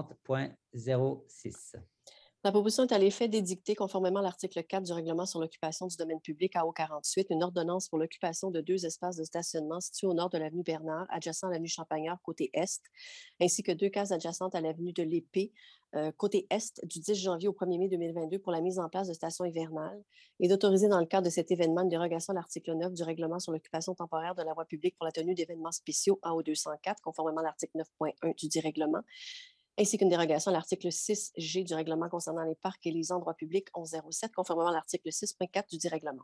40.06. La proposition est à l'effet d'édicter, conformément à l'article 4 du règlement sur l'occupation du domaine public AO 48, une ordonnance pour l'occupation de 2 espaces de stationnement situés au nord de l'avenue Bernard, adjacent à l'avenue Champagnard, côté est, ainsi que 2 cases adjacentes à l'avenue de l'Épée, côté est, du 10 janvier au 1er mai 2022 pour la mise en place de stations hivernales, et d'autoriser dans le cadre de cet événement une dérogation à l'article 9 du règlement sur l'occupation temporaire de la voie publique pour la tenue d'événements spéciaux AO 204, conformément à l'article 9.1 du dit règlement, ainsi qu'une dérogation à l'article 6G du règlement concernant les parcs et les endroits publics 1107, conformément à l'article 6.4 du dit règlement.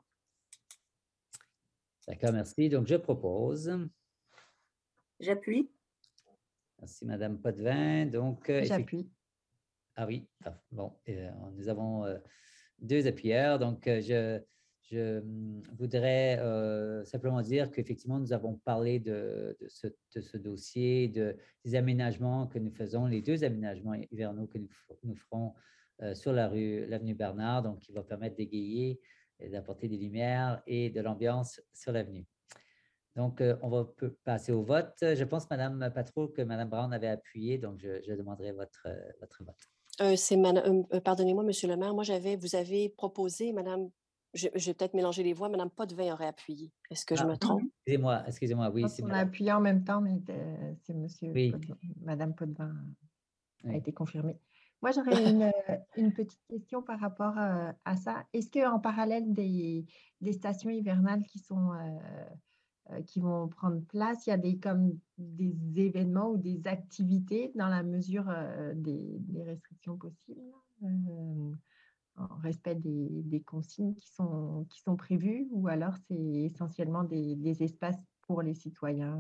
D'accord, merci. Donc, je propose. J'appuie. Merci, Madame Potvin. Donc, j'appuie. Ah oui, bon, nous avons 2 appuyeurs. Donc, je voudrais simplement dire qu'effectivement, nous avons parlé de ce dossier, des aménagements que nous faisons, les 2 aménagements hivernaux que nous ferons sur l'avenue Bernard, donc qui va permettre d'égayer, d'apporter des lumières et de l'ambiance sur l'avenue. Donc, on va passer au vote. Je pense, Madame Patro, que Madame Brown avait appuyé, donc je demanderai votre vote. Pardonnez-moi, Monsieur le maire, vous avez proposé, Madame, je vais peut-être mélanger les voix, Madame Potvin aurait appuyé. Est-ce que je me trompe? Excusez-moi, oui. On a appuyé en même temps, mais c'est Monsieur oui. Potvin, Madame Potvin a Oui. été confirmée. Moi, j'aurais une petite question par rapport à ça. Est-ce qu'en parallèle des stations hivernales qui vont prendre place, il y a comme des événements ou des activités dans la mesure des restrictions possibles, en respect des consignes qui sont prévues, ou alors c'est essentiellement des espaces pour les citoyens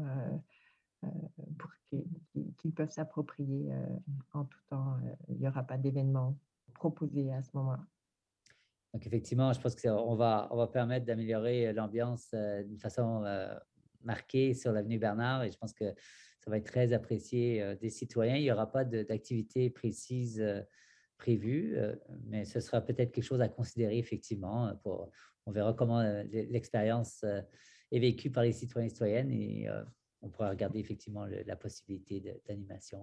pour qu'ils peuvent s'approprier en tout temps. Il n'y aura pas d'événement proposé à ce moment-là. Donc, effectivement, je pense qu'on va permettre d'améliorer l'ambiance d'une façon marquée sur l'avenue Bernard, et je pense que ça va être très apprécié des citoyens. Il n'y aura pas d'activité précise prévue, mais ce sera peut-être quelque chose à considérer, effectivement. On verra comment l'expérience est vécue par les citoyens et citoyennes, et on pourra regarder effectivement la possibilité d'animation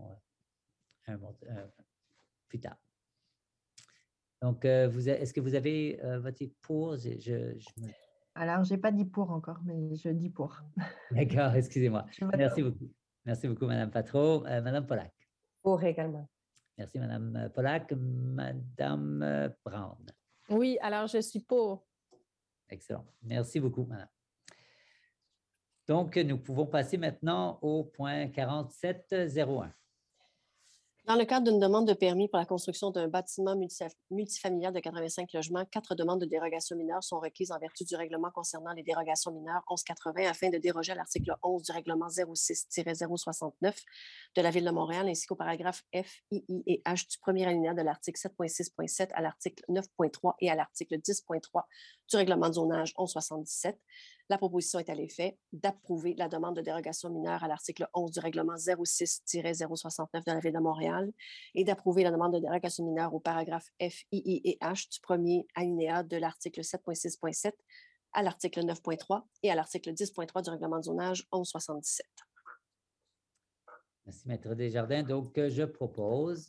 plus tard. Donc, est-ce que vous avez voté pour? Alors, je n'ai pas dit pour encore, mais je dis pour. D'accord, excusez-moi. Merci beaucoup. Merci beaucoup, Madame Patro. Madame Pollack. Pour également. Merci, Madame Pollack. Madame Brown. Oui, alors je suis pour. Excellent. Merci beaucoup, Madame. Donc, nous pouvons passer maintenant au point 4701. Dans le cadre d'une demande de permis pour la construction d'un bâtiment multifamilial de 85 logements, 4 demandes de dérogation mineure sont requises en vertu du règlement concernant les dérogations mineures 1180 afin de déroger à l'article 11 du règlement 06-069 de la Ville de Montréal ainsi qu'au paragraphe F, II et H du premier alinéa de l'article 7.6.7 à l'article 9.3 et à l'article 10.3 du règlement de zonage 1177. La proposition est à l'effet d'approuver la demande de dérogation mineure à l'article 11 du règlement 06-069 de la Ville de Montréal et d'approuver la demande de dérogation mineure au paragraphe F, II et H du premier alinéa de l'article 7.6.7 à l'article 9.3 et à l'article 10.3 du règlement de zonage 1177. Merci, Maître Desjardins. Donc, je propose.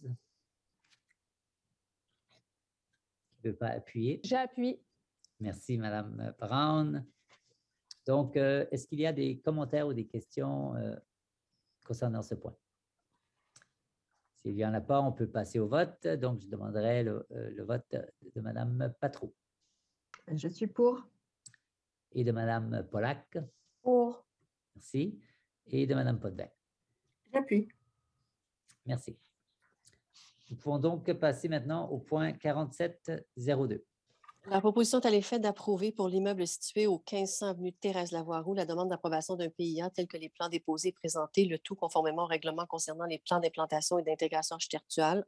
Qui ne veut pas appuyer? J'appuie. Merci, Madame Brown. Donc, est-ce qu'il y a des commentaires ou des questions concernant ce point? S'il n'y en a pas, on peut passer au vote. Donc, je demanderai le vote de Madame Patro. Je suis pour. Et de Madame Pollack. Pour. Merci. et de Mme Potvin. J'appuie. Merci. Nous pouvons donc passer maintenant au point 4702. La proposition est à l'effet d'approuver pour l'immeuble situé au 1500 avenue Thérèse Lavoie-Roux la demande d'approbation d'un PIA tel que les plans déposés et présentés, le tout conformément au règlement concernant les plans d'implantation et d'intégration architecturale,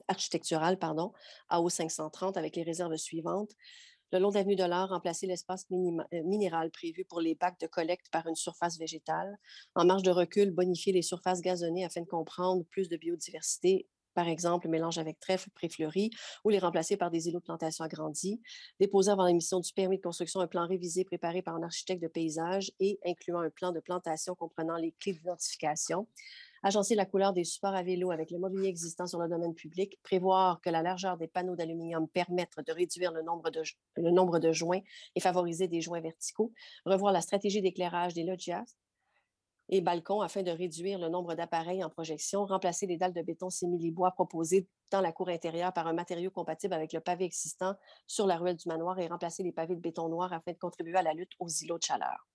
AO 530 avec les réserves suivantes. Le long de l'avenue de l'Art, remplacer l'espace minéral prévu pour les bacs de collecte par une surface végétale. En marge de recul, bonifier les surfaces gazonnées afin de comprendre plus de biodiversité, par exemple, mélange avec trèfle préfleuri, ou les remplacer par des îlots de plantation agrandis. Déposer avant l'émission du permis de construction un plan révisé préparé par un architecte de paysage et incluant un plan de plantation comprenant les clés d'identification. Agencer la couleur des supports à vélo avec le mobilier existant sur le domaine public, prévoir que la largeur des panneaux d'aluminium permette de réduire le nombre de joints et favoriser des joints verticaux, revoir la stratégie d'éclairage des loggias et balcons afin de réduire le nombre d'appareils en projection, remplacer les dalles de béton simili-bois proposées dans la cour intérieure par un matériau compatible avec le pavé existant sur la ruelle du manoir et remplacer les pavés de béton noir afin de contribuer à la lutte aux îlots de chaleur.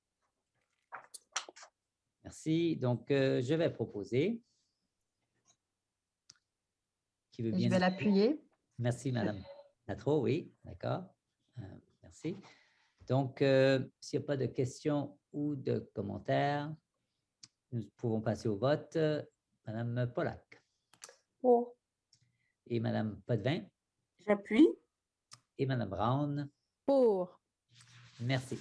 Merci. Donc, je vais proposer. Qui veut bien Je vais l'appuyer. Merci, Madame Patro. Oui, d'accord. Merci. Donc, s'il n'y a pas de questions ou de commentaires, nous pouvons passer au vote. Madame Pollack. Pour. Et Madame Potvin. J'appuie. Et Madame Brown. Pour. Merci.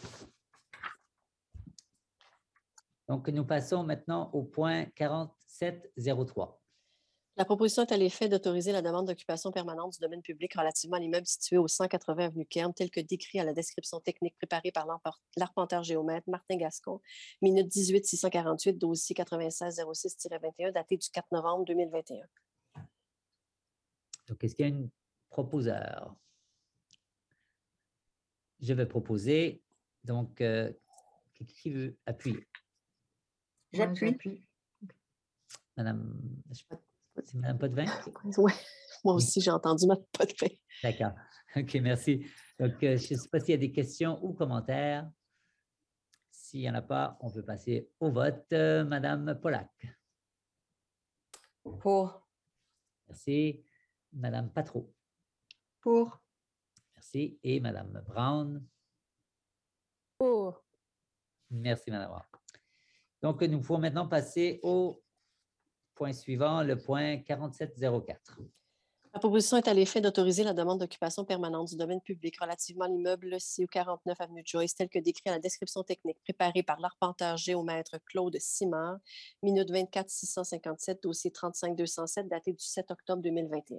Donc, nous passons maintenant au point 4703. La proposition est à l'effet d'autoriser la demande d'occupation permanente du domaine public relativement à l'immeuble situé au 180 avenue Kern, tel que décrit à la description technique préparée par l'arpenteur géomètre Martin Gascon, minute 18-648, dossier 96-06-21, daté du 4 novembre 2021. Donc, est-ce qu'il y a un proposeur? Je vais proposer. Donc, qui veut appuyer? J'appuie. Madame, c'est Madame Potvin? Oui, moi aussi, j'ai entendu Madame Potvin. D'accord. OK, merci. Donc, je ne sais pas s'il y a des questions ou commentaires. S'il n'y en a pas, on peut passer au vote. Madame Pollack. Pour. Merci. Madame Patro. Pour. Merci. Et Madame Brown. Pour. Merci, Madame Brown. Donc, nous pouvons maintenant passer au point suivant, le point 4704. La proposition est à l'effet d'autoriser la demande d'occupation permanente du domaine public relativement à l'immeuble CU 49 avenue Joyce, tel que décrit à la description technique préparée par l'arpenteur géomètre Claude Simard, minute 24-657, dossier 35-207, daté du 7 octobre 2021.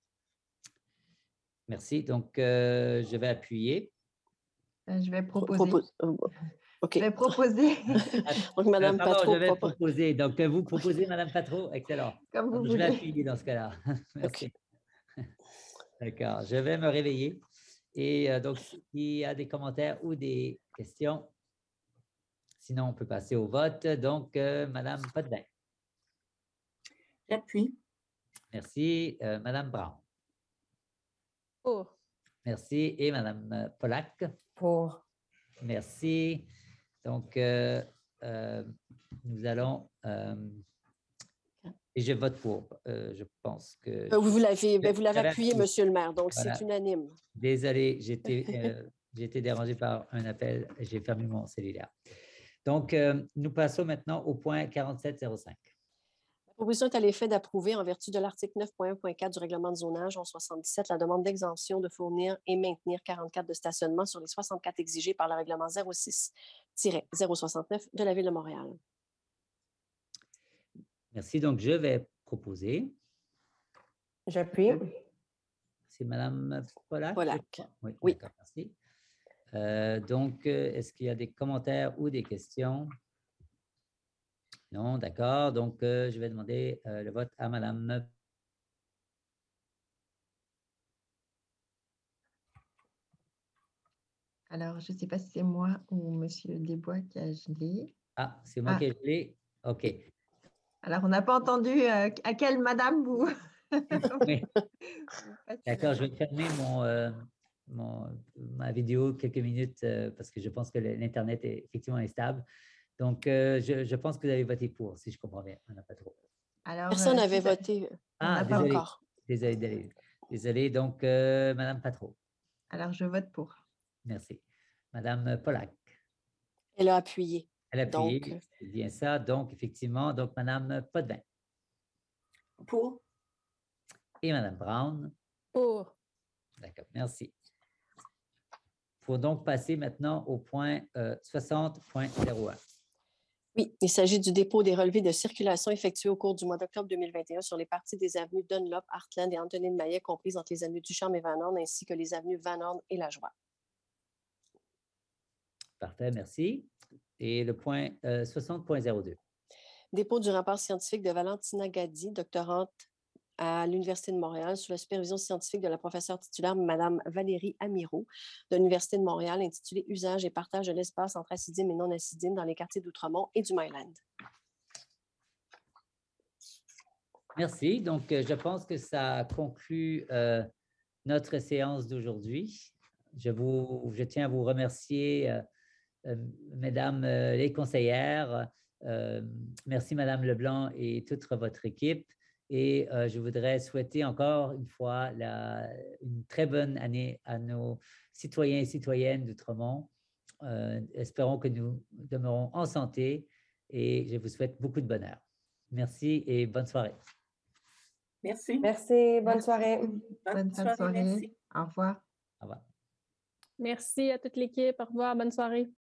Merci. Donc, je vais appuyer. Je vais proposer. OK. Je vais proposer. Donc, Madame Patro. Je vais proposer. Donc, vous proposez, Madame Patro. Excellent. Comme vous Donc, je vais appuyer dans ce cas-là. Merci. Okay. D'accord. Je vais me réveiller. Et donc, s'il y a des commentaires ou des questions, sinon, on peut passer au vote. Donc, Madame Potvin. J'appuie. Merci. Madame Brown. Pour. Merci. Et Madame Pollack. Pour. Merci. Donc, nous allons... et je vote pour. Je pense que... Vous l'avez appuyé, Monsieur le maire, donc voilà. C'est unanime. Désolé, j'ai été dérangé par un appel. J'ai fermé mon cellulaire. Donc, nous passons maintenant au point 4705. La proposition est à l'effet d'approuver, en vertu de l'article 9.1.4 du règlement de zonage 1177, la demande d'exemption de fournir et maintenir 44 de stationnement sur les 64 exigés par le règlement 06-069 de la Ville de Montréal. Merci. Donc, je vais proposer. J'appuie. C'est Madame Pollack? Oui. Oui. D'accord, merci. Donc, est-ce qu'il y a des commentaires ou des questions? Non, d'accord. Donc, je vais demander le vote à Madame. Alors, je ne sais pas si c'est moi ou Monsieur Desbois qui a gelé. Ah, c'est moi qui ai gelé. OK. Alors, on n'a pas entendu à quelle madame vous... Oui. D'accord, je vais fermer ma vidéo quelques minutes parce que je pense que l'Internet est effectivement instable. Donc, je pense que vous avez voté pour, si je comprends bien, Madame Patro. Alors, Personne n'avait tout à- voté. Ah, Pas désolé. encore. Désolé. Donc, Madame Patro. Alors, je vote pour. Merci. Madame Pollack. Elle a appuyé. Elle a appuyé, Donc, c'est bien ça. Donc, effectivement, donc Madame Potvin Pour. et Madame Brown. Pour. D'accord, merci. Il faut donc passer maintenant au point 60.01. oui, il s'agit du dépôt des relevés de circulation effectués au cours du mois d'octobre 2021 sur les parties des avenues Dunlop, Heartland et Antonine Maillet, comprises entre les avenues Ducharme et Van Horn, ainsi que les avenues Van Horn et La Joie. Parfait, merci. Et le point 60.02. Dépôt du rapport scientifique de Valentina Gadi, doctorante à l'Université de Montréal, sous la supervision scientifique de la professeure titulaire Mme Valérie Amirault de l'Université de Montréal, intitulé « Usage et partage de l'espace entre acidimes et non-acidimes dans les quartiers d'Outremont et du Myland ». Merci. Donc, je pense que ça conclut notre séance d'aujourd'hui. Je tiens à vous remercier, Mesdames les conseillères. Merci, Madame Leblanc et toute votre équipe. Et je voudrais souhaiter encore une fois une très bonne année à nos citoyens et citoyennes d'Outremont. Espérons que nous demeurons en santé et je vous souhaite beaucoup de bonheur. Merci et bonne soirée. Merci. Merci, bonne soirée. Bonne fin de soirée. Merci. Au revoir. Au revoir. Merci à toute l'équipe. Au revoir. Bonne soirée.